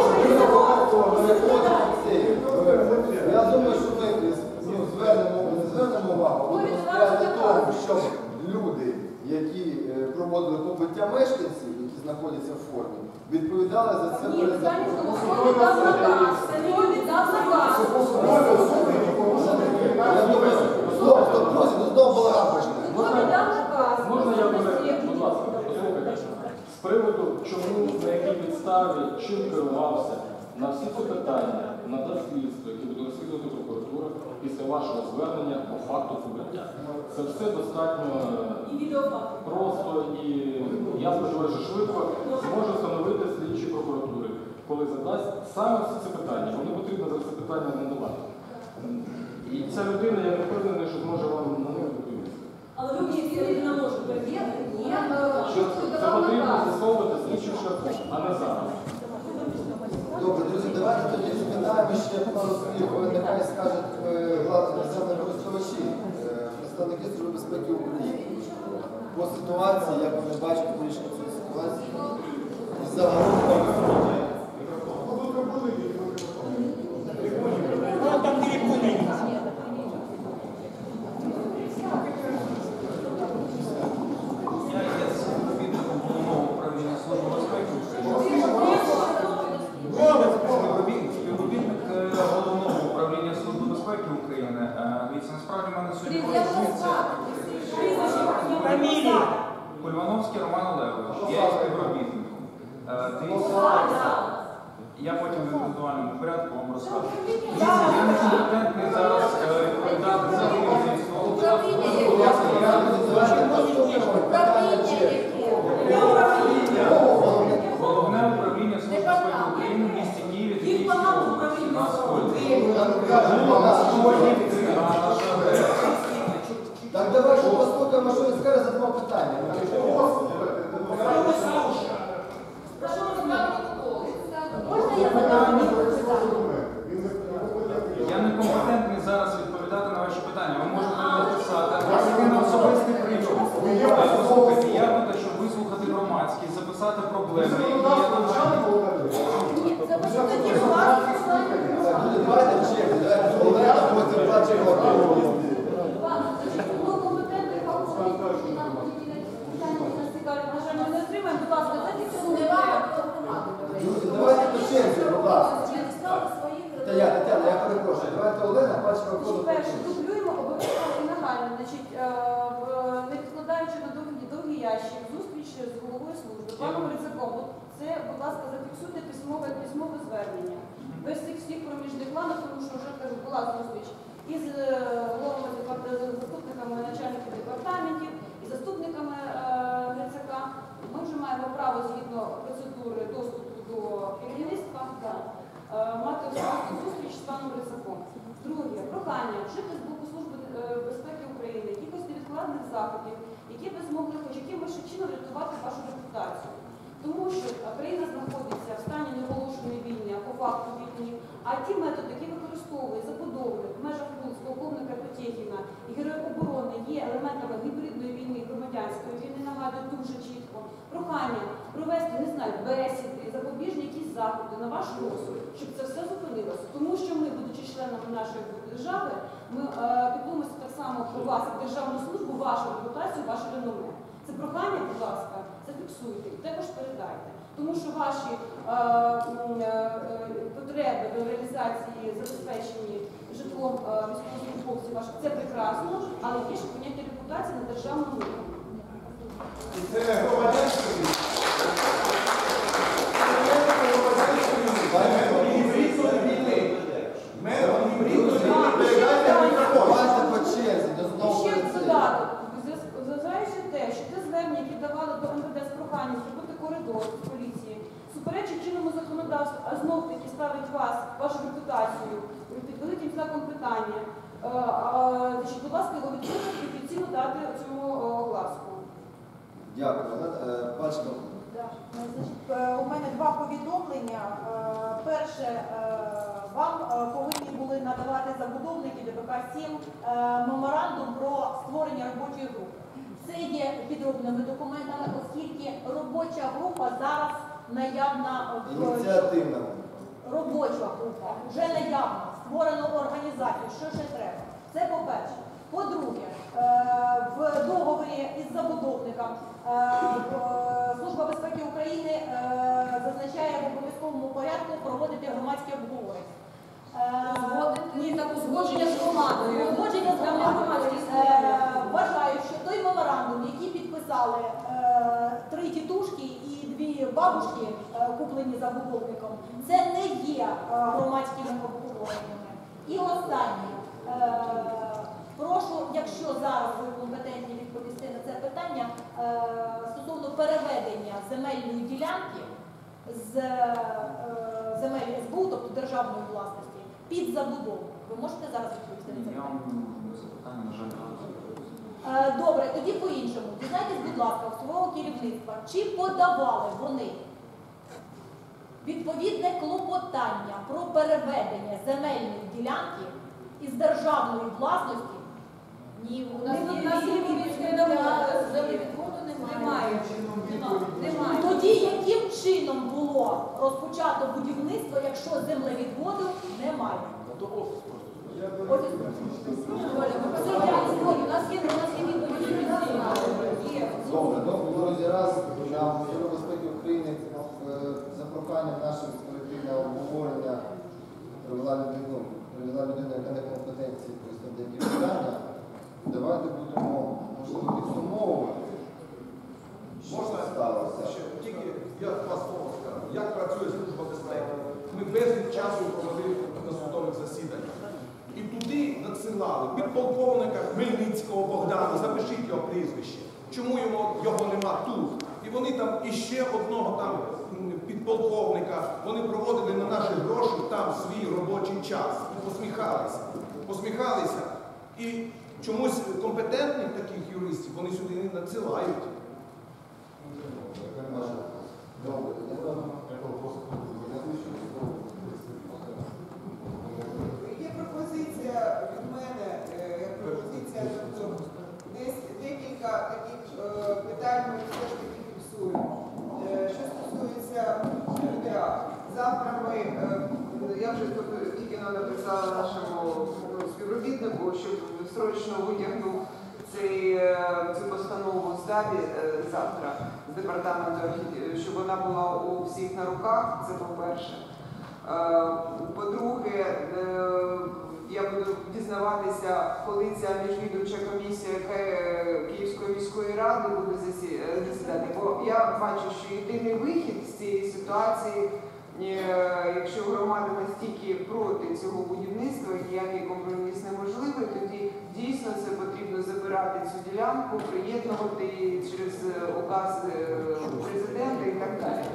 Я думаю, що ми ну, звернемо, не звернемо увагу, Ми будемо від сприяти вас тому, щоб люди, які е, проводили побиття мешканців, які знаходяться в формі, відповідали за це Ні, перед питання в законом. тому, хто віддав наказ. Це не віддав наказ. Я думаю, стоп, стоп, друзі, ну знову балаган почне. Хто віддав наказ? Можна я мене, будь ласка, послухайте. З приводу, чому, на якій підставі, чим керувався, на всі ці питання надав слідство, яке буде розслідувати прокуратура після вашого звернення по факту побиття. Це все достатньо І відеофакт. просто і, я сподіваюся, що швидко зможе встановити слідчі прокуратури, коли задасть саме всі ці питання. Вони потрібно за це питання надавати. І ця людина, я не впевнений, що зможе вам на них відповісти. Але ви мені ця людина може перевірити? Ні. Що це потрібно з'ясовувати слідчим шляхом, а не зараз. Добре, друзі, давайте тоді запитаємо ще пару слів, нехай скажуть е, власне державні користувачі, е, представники Служби безпеки України. По ситуації, як вони бачать вирішення цієї ситуації, і загалом Я є співробітником головного управління Служби безпеки України. Співробітник е, головного управління Служби безпеки України. Е, Дивіться, насправді в мене сьогодні Фамілія. Кульвановський Роман Олегович. Я є співробітником. Е, Дивіться, я потім в індивідуальному порядку вам розкажу. Дивіться, я не компетентний зараз е, відповідати за керівництво. Будь ласка, я Головне управління Служби безпеки України в місті Києві. Їх багато управління. Так давай, що послухаємо, що він скаже за два питання. Можна я задам питання? Я не компетентний зараз відповідати на ваші питання. Ви можете написати. У вас є на особистий прийом. Послухайте, я буду, щоб вислухати громадськість, записати проблеми, які є нагальні. Ні, це ви тоді власне. Давайте в черзі, давайте Олега, потім бачимо. Іван, значить, було компетентний фаховий, і нам будуть питання, які нас цікавлять. На жаль, ми не отримаємо. Будь ласка, дайте цьому не вам, а громади. Друзі, давайте по черзі, будь ласка. Я не стала своїх Та я, Тетяна, я перепрошую. Давайте Олена, бачимо, Значить, перше, дублюємо обов'язково і нагально. Значить, е, в- не відкладаючи на довгий, довгий ящик, зустріч з головою служби, паном Рицаком. От це, будь ласка, зафіксуйте письмове, письмове звернення. Без цих всіх проміжних планів, тому що вже кажу, була зустріч із е, головами департ- заступниками начальників департаментів і заступниками е, Грицака. Ми вже маємо право згідно процедури доступу до керівництва. Да. Е, мати особисту зустріч з паном Рисаком. Друге, прохання вжити з боку Служби е, безпеки України якихось невідкладних заходів, які би змогли хоч якимось чином врятувати вашу репутацію. Тому що країна знаходиться в стані неоголошеної війни, а по факту війни, а ті методи, які використовує забудови в межах вулиць полковника Потєхіна і Героїв оборони, є елементами гібридної війни, громадянської війни, нагадую дуже чітко. Прохання провести, не знаю, бесіди, запобіжні якісь заходи на ваш розсуд, щоб це все зупинилося. Тому що ми, будучи членами нашої держави, ми е, піклуємося так само про вас, як державну службу, вашу репутацію, ваше реноме. Це прохання, будь ласка, зафіксуйте і також передайте. Тому що ваші е, е, потреби до реалізації забезпечені житлом е, військовослужбовців ваших, це прекрасно, але є ще поняття репутації на державному рівні. Це громадянська війна. Давайте по черзі, до знову І ще перед цим. додаток, зважаючи те, що те звернення, які давали до МВД з проханням зробити коридор з поліції, суперечить чинному законодавству, а знов таки ставить вас, вашу репутацію під великим знаком питання. Е, а, значить, будь ласка, його відповідно і офіційно дати цьому е, огласку. Дякую. Олена. Е, Бачимо. Да. Значить, е, у мене два повідомлення. Е, Перше, е, вам е, повинні були надавати забудовники ДПК сім е, меморандум про створення робочої групи. Це є підробленими документами, оскільки робоча група зараз наявна в Ініціативна. робоча група, вже наявна, створено організацію, що ще треба. Це по-перше. По-друге, е, в договорі із забудовником е, е, Служба безпеки України е, зазначає в обов'язковому порядку проводити громадські обговорення. Е, Ні, так узгодження з громадою. Узгодження з громадою. Е, Вважаю, що той меморандум, який підписали е, три тітушки і дві бабушки, е, куплені забудовником, це не є е, громадськими обговореннями. І останнє. Е, Прошу, якщо зараз ви компетентні відповісти на це питання, е, стосовно переведення земельної ділянки з е, земель ес бе у, тобто державної власності, під забудову. Ви можете зараз відповісти на це Я питання? вам запитання, на жаль, Е, Добре, тоді по-іншому. Дізнайтесь, будь ласка, у свого керівництва, чи подавали вони відповідне клопотання про переведення земельної ділянки із державної власності? Ні, У нас тут на землевідводу немає. Немає. Тоді яким чином було розпочато будівництво, якщо землевідводу немає? Офіс Це я згодю. У нас є у нас є відповіді. Добре, добре, друзі, раз нам Служба безпеки України е, за проханням нашого колективного обговорення привела людину, привела людину, яка не компетенції просто деякі питання. Давайте будемо, можливо, підсумовувати. Можна сталося? ще тільки я два слова скажу. Як працює Служба безпеки? Ми безліч часу проводили на судових засіданнях. І туди надсилали підполковника Хмельницького Богдана, запишіть його прізвище. Чому його, його нема тут? І вони там іще одного там підполковника, вони проводили на наші гроші там свій робочий час. І посміхалися. Посміхалися. І чомусь компетентних таких юристів вони сюди не надсилають. Є пропозиція від мене, е, як пропозиція, тобто десь декілька таких е, питань ми все ж таки фіксуємо. Е, Що стосується РДА, завтра ми, е, я вже тут тільки написала нашому ну, співробітнику, щоб срочно витягнув цей, е, цю постанову з ДАБІ е, завтра з департаменту, архі- щоб вона була у всіх на руках, це по-перше. Е, По-друге, е, я буду дізнаватися, коли ця міжвідомча комісія Ки- Київської міської ради буде засі- е, засідати. Бо я бачу, що єдиний вихід з цієї ситуації, е, якщо громада настільки проти цього будівництва, ніякий компроміс неможливий, тоді дійсно це потрібно забирати цю ділянку, приєднувати через е, указ е, президента і так далі.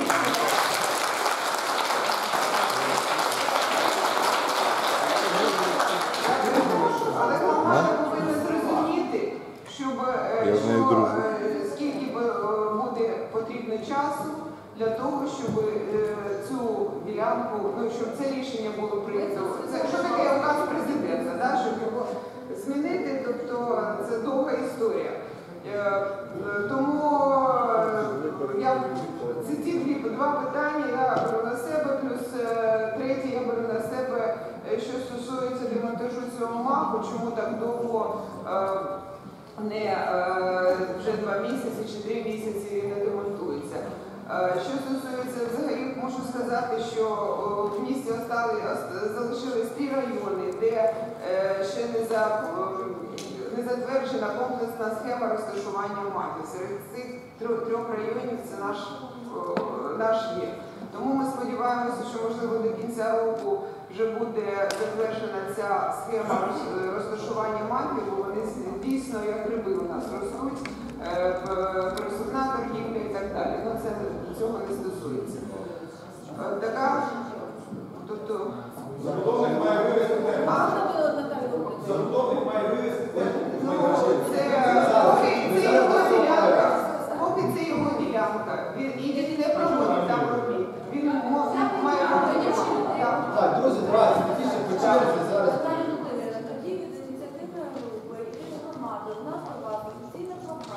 Але громада повинна зрозуміти, щоб е, Я з нею що, дружу. е, скільки б, е, буде потрібно часу для того, щоб е, цю ділянку, ну щоб це рішення було прийнято. Це що таке указ президента, да? Щоб його змінити, тобто це довга історія. Е, е, Тому е, я ці ці дві два питання я беру на себе, плюс е, третє я беру на себе, е, що стосується демонтажу цього мапу, чому так довго е, не е, вже два місяці чи три місяці не демонтується. Е, Що стосується взагалі, можу сказати, що о, в місті остали, ост- залишились ті райони, де е, ще не за не затверджена комплексна схема розташування мапи. Серед цих трьох, трьох районів це наш, о, наш є. Тому ми сподіваємося, що можливо до кінця року вже буде затверджена ця схема роз- розташування мапи, бо вони дійсно як гриби у нас ростуть, е, п- пересувна торгівля і так далі. Ну це цього не стосується. Е, Така, тобто Забудовник має вивести А? Забудовник має вивести Ну, це поки це його ділянка, поки це його ділянка, він і він не проводить там робіт. Він мо- має робити. Так. Так, друзі, давайте, тихіше по черзі зараз. Тоді від ініціативної групи і від громади у нас у вас офіційна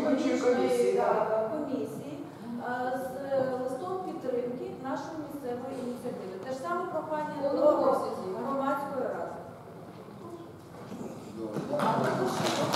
виборчої комісії, да, так. комісії е, з листом підтримки нашої місцевої ініціативи. Те ж саме прохання до громадської ради. А також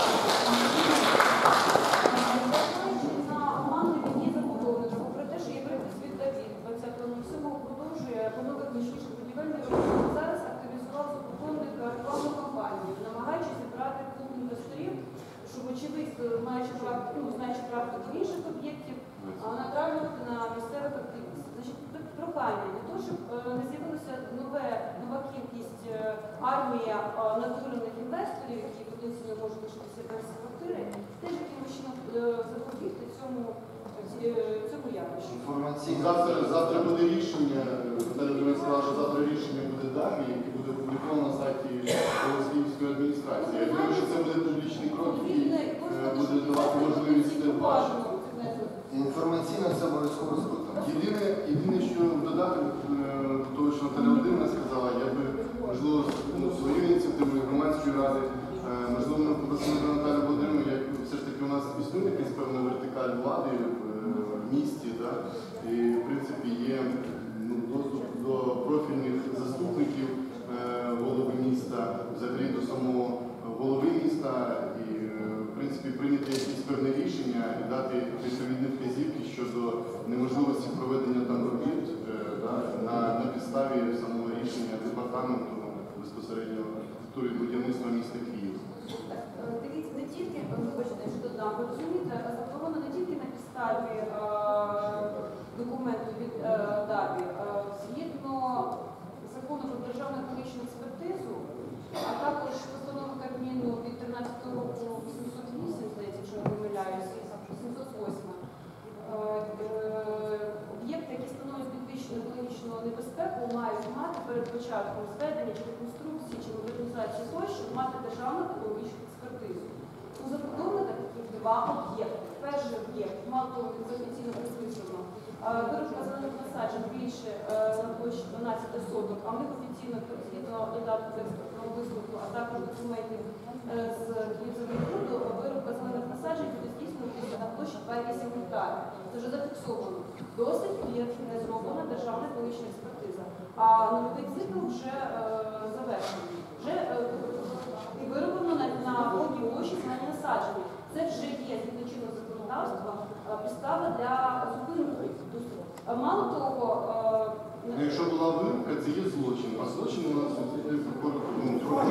на команди від її забудовника, попри те, що є припис від Давід, двадцятого сьомого продовжує по нових технічних будівельних робіт. Зараз активізував забудовник рекламну кампанію, намагаючись зібрати клуб інвесторів, щоб, очевидь, маючи практику, ну, знаючи практику інших об'єктів, натравлювати на місцевих активістів. Значить, тут прохання для того, щоб е, не з'явилася нове, нова кількість е, армія е, натуральних інвесторів, які потенційно можуть лишитися без квартири, теж якимось чином е, запобігти цьому, е, цьому явищу. Інформаційно. Завтра, завтра буде рішення, Наталя Дмитрівна сказала, що завтра рішення буде ДАБІ, яке буде опубліковано на сайті Голосіївської адміністрації. Я думаю, що це буде публічний крок, який е, буде давати можливість бачити. Інформаційно це обов'язково зробимо. Єдине, єдине, що додати е, до того, що Наталя Володимирівна сказала, я би, можливо, ну, свою ініціативу громадської ради, е, можливо, ми попросили до Наталі Володимирівни, як все ж таки у нас існує якась певна вертикаль влади е, в місті, да? І, в принципі, є ну, доступ до профільних заступників е, голови міста, взагалі до самого голови міста, і, е, в принципі, прийняти якісь певне рішення і дати відповідні вказівки щодо неможливості проведення там робіт е, да, на, на підставі самого рішення департаменту безпосередньо архітектури і будівництва міста Києва. Дивіться, не тільки, вибачте, що додам, ви розумієте, заборона не тільки на підставі е, документу від е, ДАБІ, е, згідно закону про державну екологічну експертизу, а також постанови Кабміну від тринадцятого року вісімсот вісім, здається, якщо я помиляюся, сімсот восьмий. Об'єкти, які становлять підвищену екологічну небезпеку, мають мати перед початком зведення чи реконструкції, чи модернізації тощо, мати державну екологічну експертизу. У забудовника таких два об'єкти. Перший об'єкт, мало того, він офіційно приписано, вирубка зелених насаджень більше на площі дванадцять соток, а в них офіційно згідно додатку експертного висновку, а також документів з Київзаводу, вирубка зелених насаджень буде здійснюватися на площі два цілих вісім гектарів. Це вже зафіксовано. Досить є не зроблена державна екологічна експертиза. А новий цикл вже е, завершений. Вже е, і вироблено на, на водній площі зелені насадження. Це вже є згідно чинного законодавства підстава для зупинки. Мало того, Ну, якщо була вирубка, це є злочин, а злочин у нас є прокуратура.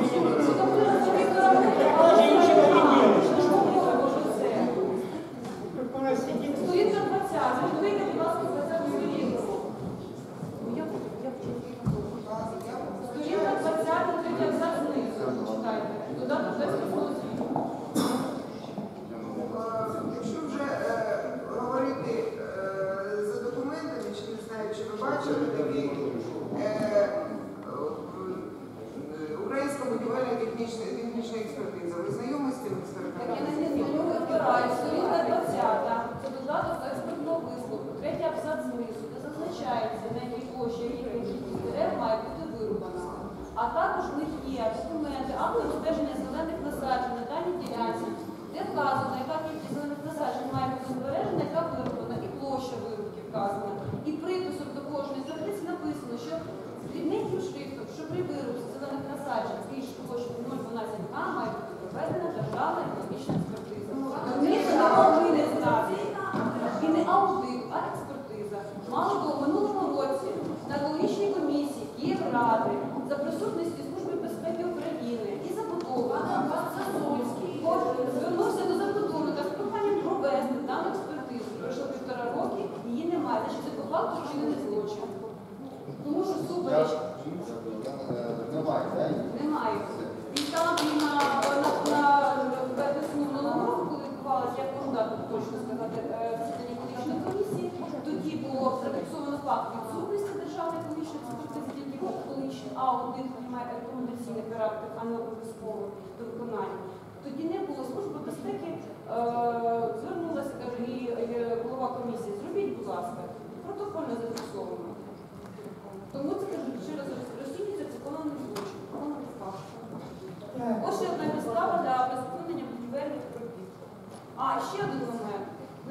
Сторінка двадцята. Подивіться, будь ласка, двадцяту сторінку. Сторінка двадцята, третя абзац знизу. Читайте. Додаток двадцять. Якщо вже е, говорити е, за документами, чи не знаю, чи ви бачили такі е, українська будівельна технічна, технічна експертиза. Ви знайомі з цим експертизом? Я не знайомі вибираю. Сторінка двадцята. Це додаток до експертного висновку. Третій абзац знизу, де зазначається, на якій площі, якій кількість дерев має бути вирубана. А також в них є документи, акти розстеження зелених насаджень на даній ділянці, де вказано, яка кількість зелених насаджень має бути збережена, яка вирублена, і площа вирубки вказана. І приписом до кожної таблиці написано, що дрібненьким шрифтом, що при вирубці зелених насаджень більше площі нуль цілих дванадцять га має бути проведена державна екологічна експертиза. Не аудит, і не аудит, а експертиза. Мало того, в минулому році на екологічній комісії Київради за присутності Служби безпеки України і забудовника пан Сосольський звернувся до забудовника з проханням провести дану експертизу. Пройшло півтора роки, її немає. Значить, це по факту вчинений злочин. Тому що супереч Немає, так? немає. І там і на весну минулого року, коли відбувалося, як можна дати точно сказати, засідання екологічної комісії, тоді було зафіксовано факт відсутності державної екологічної експертизи, тільки екологічний аудит приймає рекомендаційний характер, а не обов'язково до виконання. Тоді не було. Служба безпеки е, звернулася, каже, і голова комісії, зробіть, будь ласка, протокольно зафіксовано. Тому це, кажу, ще раз розцінюється законом злочин, законом факт. Ось ще одна підстава для призупинення будівельних робіт. А, ще один момент.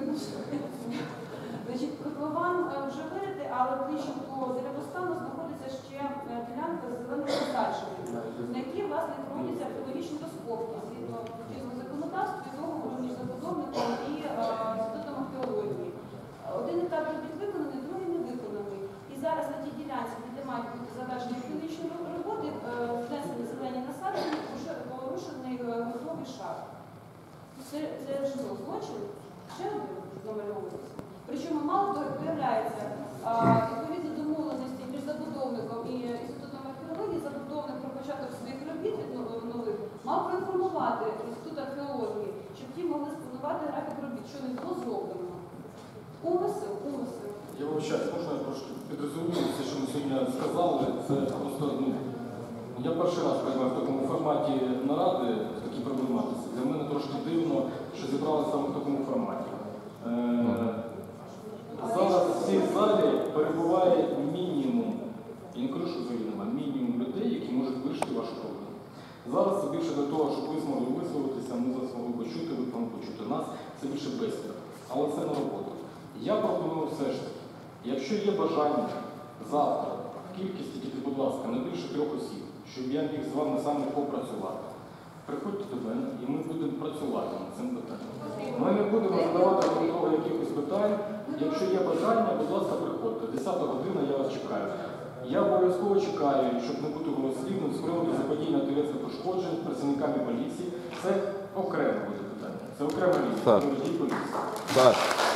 Значить, котлован е, вже вирити, але ближче до деревостану знаходиться ще е, ділянка з зеленою подальшою, на якій, власне, проводяться археологічні розкопки згідно чинного законодавства і договору між забудовником і е, інститутом археології. Один етап робіт виконаний, другий не виконаний. І зараз на тій ділянці, де мають бути завершені археологічні роботи, е, внесені зелені насадження, вже порушений е, готовий шар. Це, це ж ну, злочин, ще один замальовується. Причому мало того, як виявляється, а, відповідно домовленості між забудовником і інститутом археології, забудовник про початок своїх робіт нових мав проінформувати інститут археології, щоб ті могли спланувати графік робіт, що не було зроблено. Умисел, умисел. Я вибачаюсь, можна я трошки підрозумію все, що ми сьогодні сказали, це просто, ну, я перший раз приймаю в такому форматі наради, в такій проблематиці. Для мене трошки дивно, що зібралися саме в такому форматі. Е, зараз в цій залі перебуває мінімум, я не кажу, що взагалі немає, мінімум людей, які можуть вирішити вашу проблему. Зараз це більше для того, щоб ви змогли висловитися, ми вас змогли почути, ви там почути нас, це більше бесіда. Але це не робота. Я пропоную все ж таки, якщо є бажання завтра, в кількості тільки, будь ласка, не більше трьох осіб, щоб я міг з вами саме попрацювати, приходьте до мене і ми будемо працювати над цим питанням. Ми не будемо задавати контролю якихось питань. Якщо є бажання, будь ласка, приходьте. десята година я вас чекаю. Я обов'язково чекаю, щоб не бути голослівним, з приводу заподіяння тілесних пошкоджень працівниками поліції. Це окреме буде питання. Це окрема лінія. Так.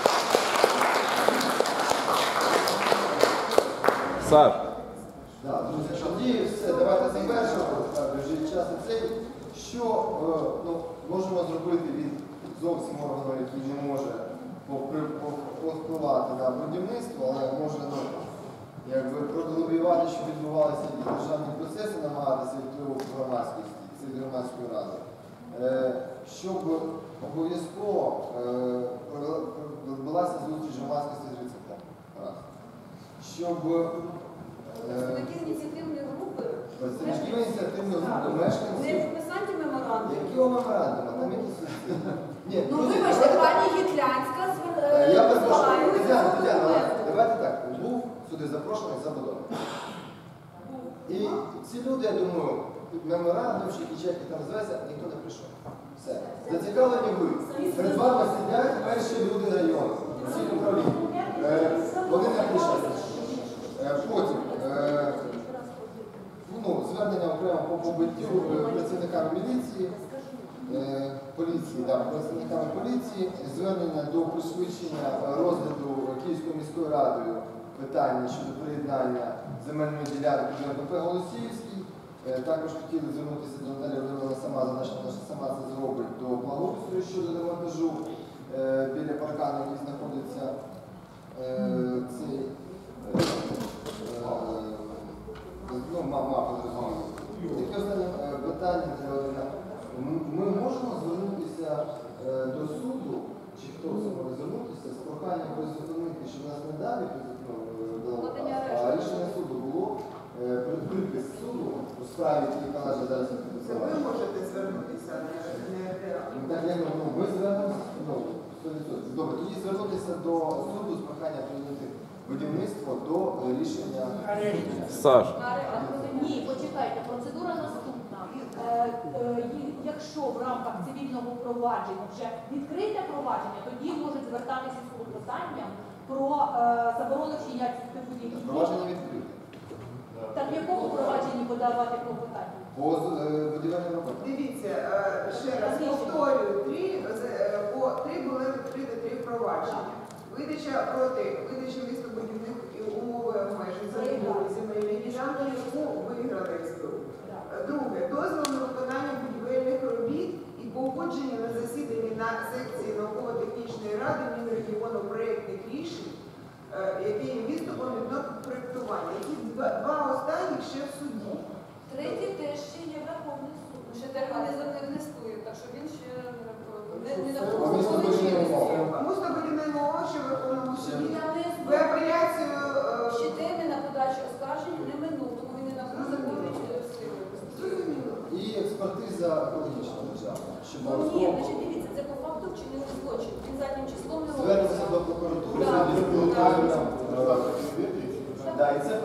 Саш. Да, друзі, тоді все, давайте завершимо, вже час і цей. Що е, ну, можемо зробити від зовсім органу, який не може повпливати на будівництво, але може ну, якби, пролобіювати, щоб відбувалися і державні процеси, намагатися відтримувати громадськості, серед громадської ради. Е, щоб обов'язково е, відбулася зустріч громадськості з рецептом. Щоб Представники ініціативної групи, представники ініціативної групи, мешканці. не підписанті меморандуму. Якого меморандуму? Там якісь... Ні, Ну, друзі, вибачте, давайте- пані Гітлянська Е, Я перепрошую, звертається Тетяна, до Тетяна, документу. давайте так. Був сюди запрошений забудовник. І ці люди, я думаю, меморандумщики, чи як їх там називається, ніхто не прийшов. Все. Зацікавлені ви. Перед вами сидять перші люди району, всі управління. Е, Вони не прийшли. Е, Потім е, ну, звернення окремо по побиттю е, працівниками міліції, е, поліції, да, працівниками поліції, звернення до пришвидшення розгляду Київською міською радою питання щодо приєднання земельної ділянки до РПП Голосіївський. Е, Також хотіли звернутися до Наталії Володимирівни, сама зазначила, що сама це зробить до благоустрою щодо демонтажу е, біля паркану, який знаходиться е, цей е, е, ну, мапа зрозуміло. Таке останнє е, питання, Наталія. Ми можемо звернутися е, до суду, чи хто може звернутися з проханням призупинити, щоб нас не далі а рішення суду було е, припис суду у справі, який Канада зараз підписала. Ви можете звернутися, не Ну, так, я, ну, ми звернемося, ну, сто відсотків. Добре, тоді звернутися до суду з проханням прийняти будівництво до е, рішення. Саш. Ні, почекайте, процедура наступна. Е, е, і- Якщо в рамках цивільного провадження вже відкрите провадження, тоді можуть звертатися з клопотанням про е, заборону вчинення цих будівель. Провадження відкрите. Так в якому провадженні подавати клопотання? По е, будівельним роботам. Дивіться, е, ще раз повторюю, три, е, по три були відкриті три впровадження. Видача проти, видача містобудівних і умови обмежень забудови земельної ділянки, яку виграли СБУ. Друге, дозвіл на виконання будівельних робіт і погодження на засіданні на секції науково-технічної ради Мінрегіону проєктних рішень, е, які є відступом відносно проєктування. Які два, два останніх ще в суді. Третій теж ще є Верховний суд. Ще терміни за них не стоїть, так що він ще не, не написано. Містобудівна мова, що в Верховному суді. Ви апеляцію... е, Ще термін на подачу оскаржень не минув, тому він не набув законної сили. І експертиза екологічна державна. Щоб Ну, ні, значить, дивіться, це по факту вчинили злочин. Він заднім числом не робить.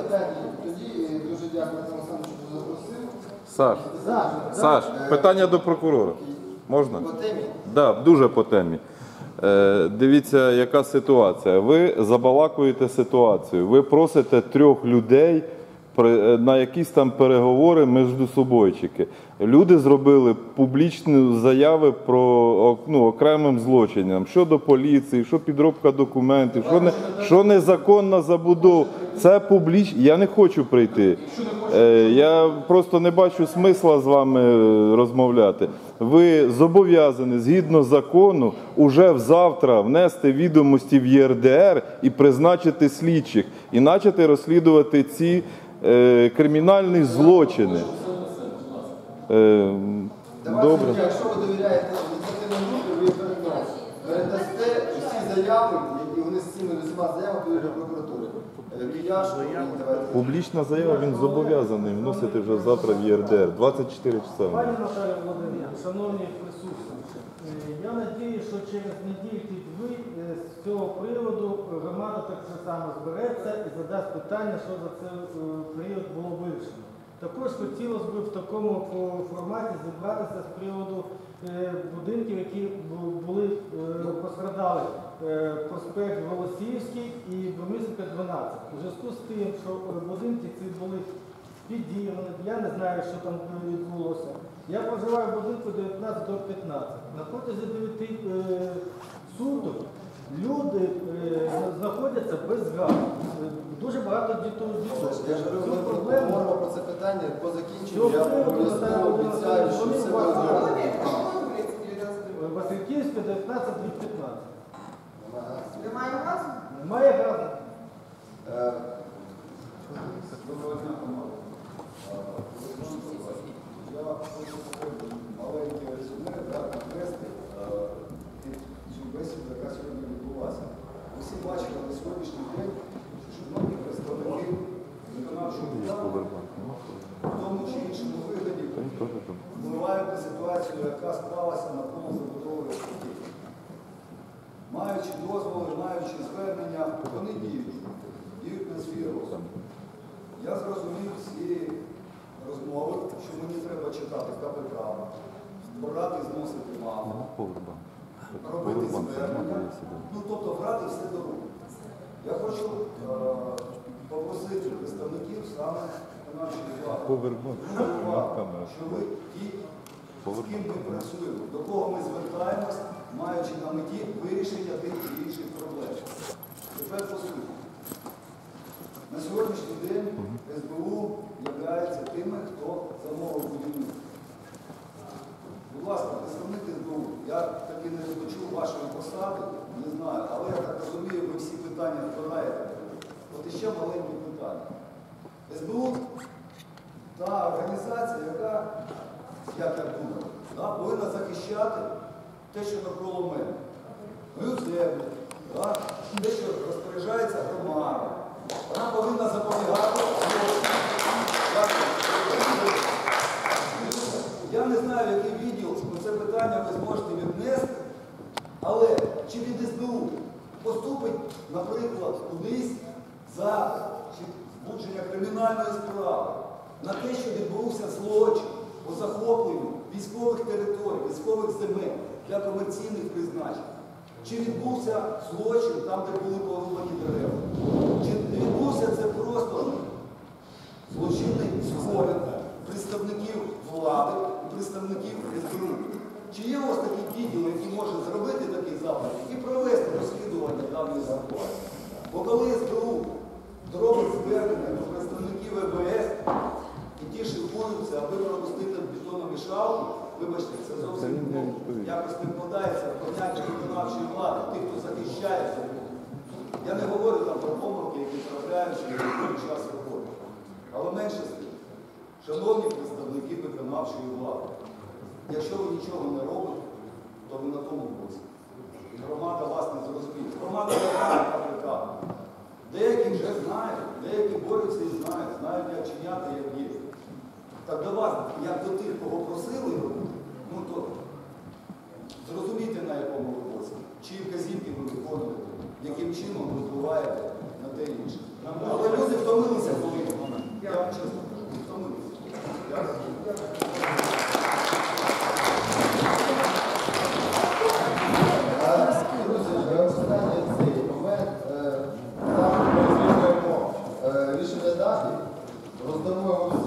Тоді дуже дякую Артему Олександровичу, що запросив. Саш, Саш, питання до прокурора. Можна? По темі? Так, да, дуже по темі. Е, дивіться, яка ситуація. Ви забалакуєте ситуацію. Ви просите трьох людей при- на якісь там переговори між собойчики. Люди зробили публічні заяви про о- ну, окремим злочинам щодо поліції, що підробка документів, що, не, що незаконна забудова. Це публічно. Я не хочу прийти. Е, я просто не бачу смисла з вами розмовляти. Ви зобов'язані згідно закону уже завтра внести відомості в Є Р Де Ер і призначити слідчих, і почати розслідувати ці е, кримінальні злочини. Е, добре. Якщо ви довіряєте ініціативній групі, ви передасте. Передасте всі заяви, які вони з цими всіма заявами підуть до прокуратури. Кияш, давайте. Публічна заява, він зобов'язаний вносити вже завтра в Є Р Де Ер. двадцять чотири часа. Пані Наталя Володимирівна, шановні присутні, е, я надію, що через недільки дві е, з цього приводу громада так само збереться і задасть питання, що за цей е, період було вирішено. Також хотілося б в такому по- форматі зібратися з приводу е, будинків, які бу- були е, пострадали. Е, проспект Голосіївський і Бромисівка, дванадцять. У зв'язку з тим, що е, будинки ці були підділені, я не знаю, що там відбулося. Я проживаю в будинку дев'ятнадцять до п'ятнадцять. На протязі дев'яти е, суток люди е, знаходяться без газу. Е, Дуже багато дітей. Я ж говорю, ми поговоримо про це питання по закінченню. Цього Я приводу, обов'язково Наталя обіцяю, що Володимирівна, все вони буде вас зроблено. Васильківська, дев'ятнадцять до п'ятнадцять. Немає газу? Немає газу. Е, Доброго дня, команда. Я хочу маленьке резюме навести під цю бесіду, яка сьогодні відбулася. Ви всі бачили на сьогоднішній день, що многі представники виконавчого влади в тому чи іншому вигляді впливають на ситуацію, яка склалася навколо забудови Росії. Маючи дозволи, маючи звернення, вони діють, діють на свій розум. Я зрозумів з цієї розмови, що мені треба читати Ка Пе Ка, брати, зносити маму, робити звернення, ну тобто брати все до рук. Я хочу е, попросити представників саме виконавчої влади, що ви ті, з ким ми працюємо, до кого ми звертаємось, маючи на меті вирішення тих чи інших проблем. Тепер по суті. На сьогоднішній день Ес Бе У є тими, хто замовив будівництво. Будь ласка, представник Ес Бе У, я таки не почув вашої посади, не знаю, але я так розумію, ви всі питання збираєте. От іще маленькі питання. Ес Бе У – та організація, яка, як я думаю, да, повинна захищати те, що навколо мене. Мою землю, да, те, що розпоряджається громада. Вона повинна запобігати. Я не знаю, який відділ це питання ви зможете віднести, але чи від Ес Бе У поступить, наприклад, кудись за збудження кримінальної справи на те, що відбувся злочин по захопленню військових територій, військових земель для комерційних призначень? Чи відбувся злочин там, де були порубані дерева? Чи відбувся це просто злочинний згоден представників влади і представників Ес Бе У? Чи є у вас такий відділ, який може зробити такий запит і провести розслідування даної ситуації? Бо коли Ес Бе У зробить звернення до представників Е Бе Ес, і ті шикуються, аби пропустити бетономішалку, вибачте, це зовсім ну, якось не вкладається в поняття виконавчої влади, тих, хто захищає закон. Я не говорю там про помилки, які трапляються в час роботи. Але менше з тим, шановні представники виконавчої влади, якщо ви нічого не робите, то ви на тому боці. І громада вас не зрозуміє. Громада не знає Ка Пе Ка. Деякі вже знають, деякі борються і знають, знають, як чиняти, як діяти. Так до вас, як до тих, кого просили, ну то зрозумійте, на якому ви боці, чиї вказівки ви виконуєте, яким чином ви впливаєте на те інше. Але люди втомилися, коли Роздамо